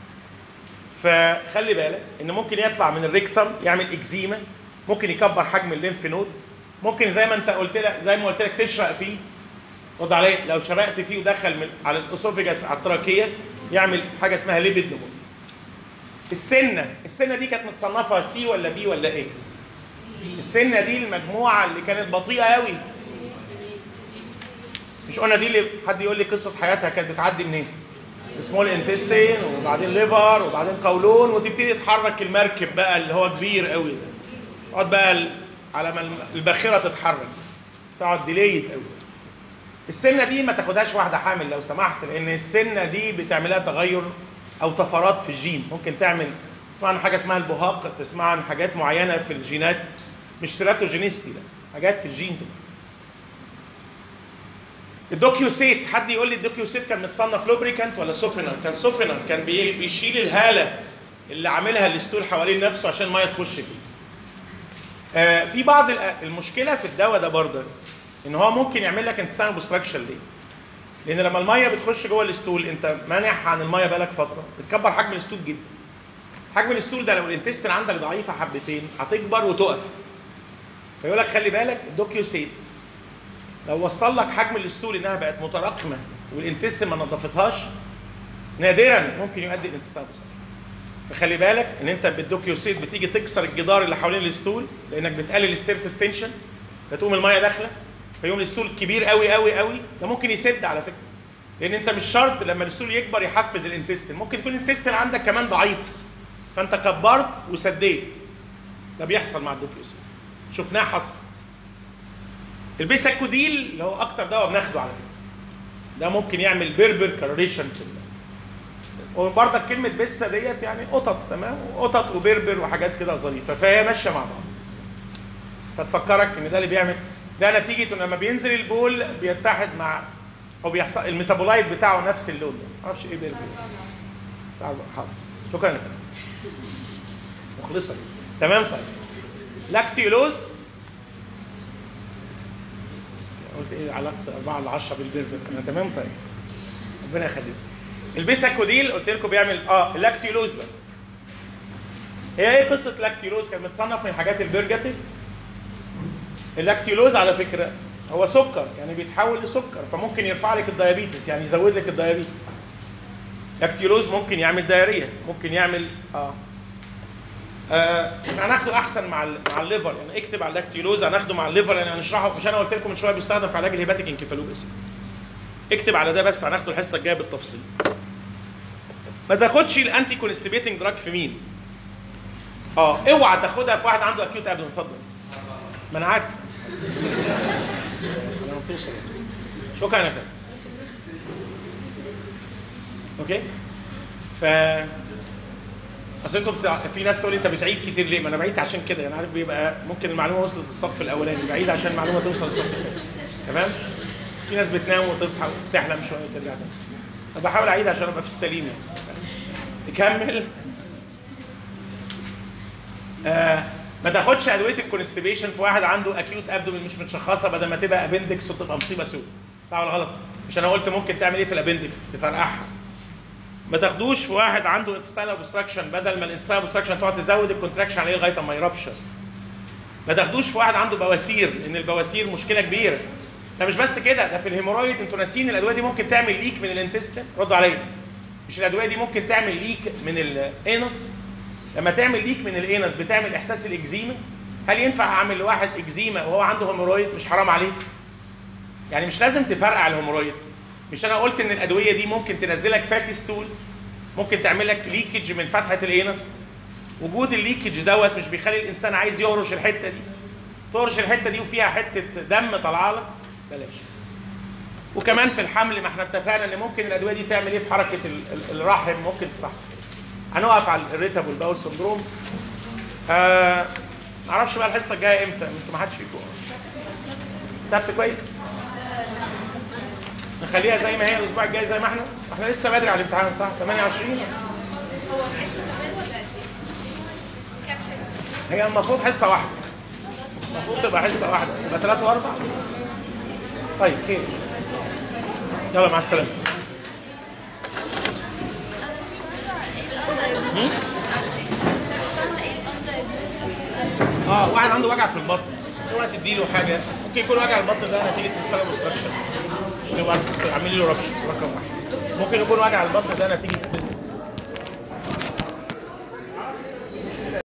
فخلي بالك ان ممكن يطلع من الريكتم يعمل اكزيما، ممكن يكبر حجم الليمف نود، ممكن زي ما انت قلت لك زي ما قلت لك تشرق فيه. رد عليا، لو شرقت فيه ودخل من على الاسوفيجاس على التراكيه يعمل حاجه اسمها ليبيد نمو. السنه السنه دي كانت متصنفه سي ولا بي ولا ايه؟ السنه دي المجموعه اللي كانت بطيئه قوي. مش قلنا دي اللي حد يقول لي قصه حياتها كانت بتعدي منين؟ سمول انتستين وبعدين ليفر وبعدين قولون، وتبتدي تتحرك المركب بقى اللي هو كبير قوي ده. تقعد بقى على ما الباخره تتحرك، تقعد ديليت قوي. السنه دي ما تاخدهاش واحده حامل لو سمحت، لان السنه دي بتعملها تغير او طفرات في الجين، ممكن تعمل تسمع عن حاجه اسمها البهاق، تسمع عن حاجات معينه في الجينات، مش تيراتوجينيستي، لا حاجات في الجينز. الدوكيوسيت، حد يقول لي الدوكيوسيت كان متصنف لوبريكانت ولا سوفرينر؟ كان سوفرينر، كان بي- بيشيل الهاله اللي عاملها الاسطول حوالين نفسه عشان الميه تخش فيه. آه في بعض المشكله في الدواء ده برضه ان هو ممكن يعمل لك انتستين اوبستراكشن. ليه؟ لان لما الميه بتخش جوه الاسطول انت مانع عن الميه بقالك فتره، بتكبر حجم الاسطول جدا. حجم الاسطول ده لو الانتستين عندك ضعيفه حبتين هتكبر وتقف. فيقول لك خلي بالك الدوكيوسيت لو وصل لك حجم الاسطول انها بقت متراكمه والانتستين ما نظفتهاش نادرا ممكن يؤدي الانتستين اوبستراكشن. فخلي بالك ان انت بالدوكيوسيت بتيجي تكسر الجدار اللي حوالين الاسطول لانك بتقلل السيرفس تنشن، فتقوم الميه داخله فيقوم الاسطول كبير قوي قوي قوي، ده ممكن يسد على فكره. لان انت مش شرط لما الاسطول يكبر يحفز الانتستين، ممكن يكون الانتستين عندك كمان ضعيف فانت كبرت وسديت. ده بيحصل مع الدوكيوسيت، شفناه حصل. البيساكوديل اللي هو اكتر دواء بناخده على فكره ده ممكن يعمل بيربر كاروليشن في ال وبرضك كلمه بسه ديت يعني قطط، تمام، قطط وبربر وحاجات كده ظريفه، فهي ماشيه مع بعض. فتفكرك ان ده اللي بيعمل ده نتيجه ان لما بينزل البول بيتحد مع او بيحصل الميتابولايت بتاعه نفس اللون ده، ما اعرفش ايه بربر. صعب. حاضر، شكرا لك مخلصه. تمام. طيب لاكتيولوز قلت ايه علاقه أربعة ل عشرة بالبربر انا؟ تمام. طيب ربنا يخليك. البيساكوديل قلت لكم بيعمل اه اللاكتيولوز بقى. هي ايه قصه اللاكتيولوز؟ كان متصنف من الحاجات البرجاتيف. اللاكتيولوز على فكره هو سكر، يعني بيتحول لسكر، فممكن يرفع لك الديابيتس، يعني يزود لك الديابيتس. لاكتيولوز ممكن يعمل دايريه، ممكن يعمل اه آه هناخده احسن مع ال مع الليفر، يعني اكتب على اللاكتيولوز هناخده مع الليفر، يعني هنشرحه. مش انا قلت لكم من شويه بيستخدم في علاج الهيباتيك انكفالوباثي. اكتب على ده بس، هناخده الحصه الجايه بالتفصيل. ما تاخدش الانتي كونستيبيتنج دراج في مين؟ اه اوعى تاخدها في واحد عنده اكيوت ابدون. اتفضل. ما انا عارف. انا بتوصل. شكرا يا فندم. اوكي؟ ف اصل انتوا بتاع... في ناس تقول لي انت بتعيد كتير ليه؟ ما انا بعيد عشان كده، يعني عارف بيبقى ممكن المعلومه وصلت الصف الاولاني، بعيد عشان المعلومه توصل الصف الثاني. تمام؟ في ناس بتنام وتصحى وتحلم شويه وترجع تاني. فبحاول اعيد عشان ابقى في السليم يعني. نكمل. آه ما تاخدش ادويه الكونستيبيشن في واحد عنده اكيوت ابدومين مش متشخصه، بدل ما تبقى ابندكس وتبقى مصيبه سود. صح ولا غلط؟ مش انا قلت ممكن تعمل ايه في الابندكس؟ تفرقعها. ما تاخدوش في واحد عنده انتستينال اوبستراكشن، بدل ما الانتستينال اوبستراكشن تقعد تزود الكونتراكشن عليه لغايه ما يربشر. ما تاخدوش في واحد عنده بواسير، لان البواسير مشكله كبيره. ده مش بس كده، ده في الهيمورويد انتوا ناسيين الادويه دي ممكن تعمل ليك من الانتستين. ردوا عليا. مش الادويه دي ممكن تعمل ليك من الانس؟ لما تعمل ليك من الانس بتعمل احساس الاكزيما. هل ينفع اعمل لواحد اكزيما وهو عنده هيمورويد؟ مش حرام عليه؟ يعني مش لازم تفرقع الهيمورويد. مش انا قلت ان الادويه دي ممكن تنزلك فاتي ستول، ممكن تعمل لك ليكج من فتحه الانس. وجود الليكج دوت مش بيخلي الانسان عايز يهرش الحته دي. تهرش الحته دي وفيها حته دم طالعه لك، بلاش. وكمان في الحمل ما احنا اتفقنا ان ممكن الادويه دي تعمل ايه في حركه الرحم، ممكن تصحصح. هنقف على الريتابل باول سندروم. آه معرفش بقى الحصه الجايه امتى، انتوا ما حدش فيكم. السبت كويس؟ نخليها زي ما هي الاسبوع الجاي زي ما احنا؟ احنا لسه بدري على الامتحان صح؟ ثمانية وعشرين. هو حصه كمان ولا كام حصه؟ هي المفروض حصه واحده. المفروض تبقى حصه واحده، يبقى ثلاثة وأربعة. طيب خير. يلا مع السلامه. انا مش فاهمه ايه الاندر مش فاهمه ايه الاندر اه واحد عنده وجع في البطن، اوعى تديله حاجه، ممكن يكون وجع البطن ده نتيجه انسان اوبستراكشن. يبقى اعملي له ربش رقم واحد. ممكن يكون وجع البطن ده نتيجه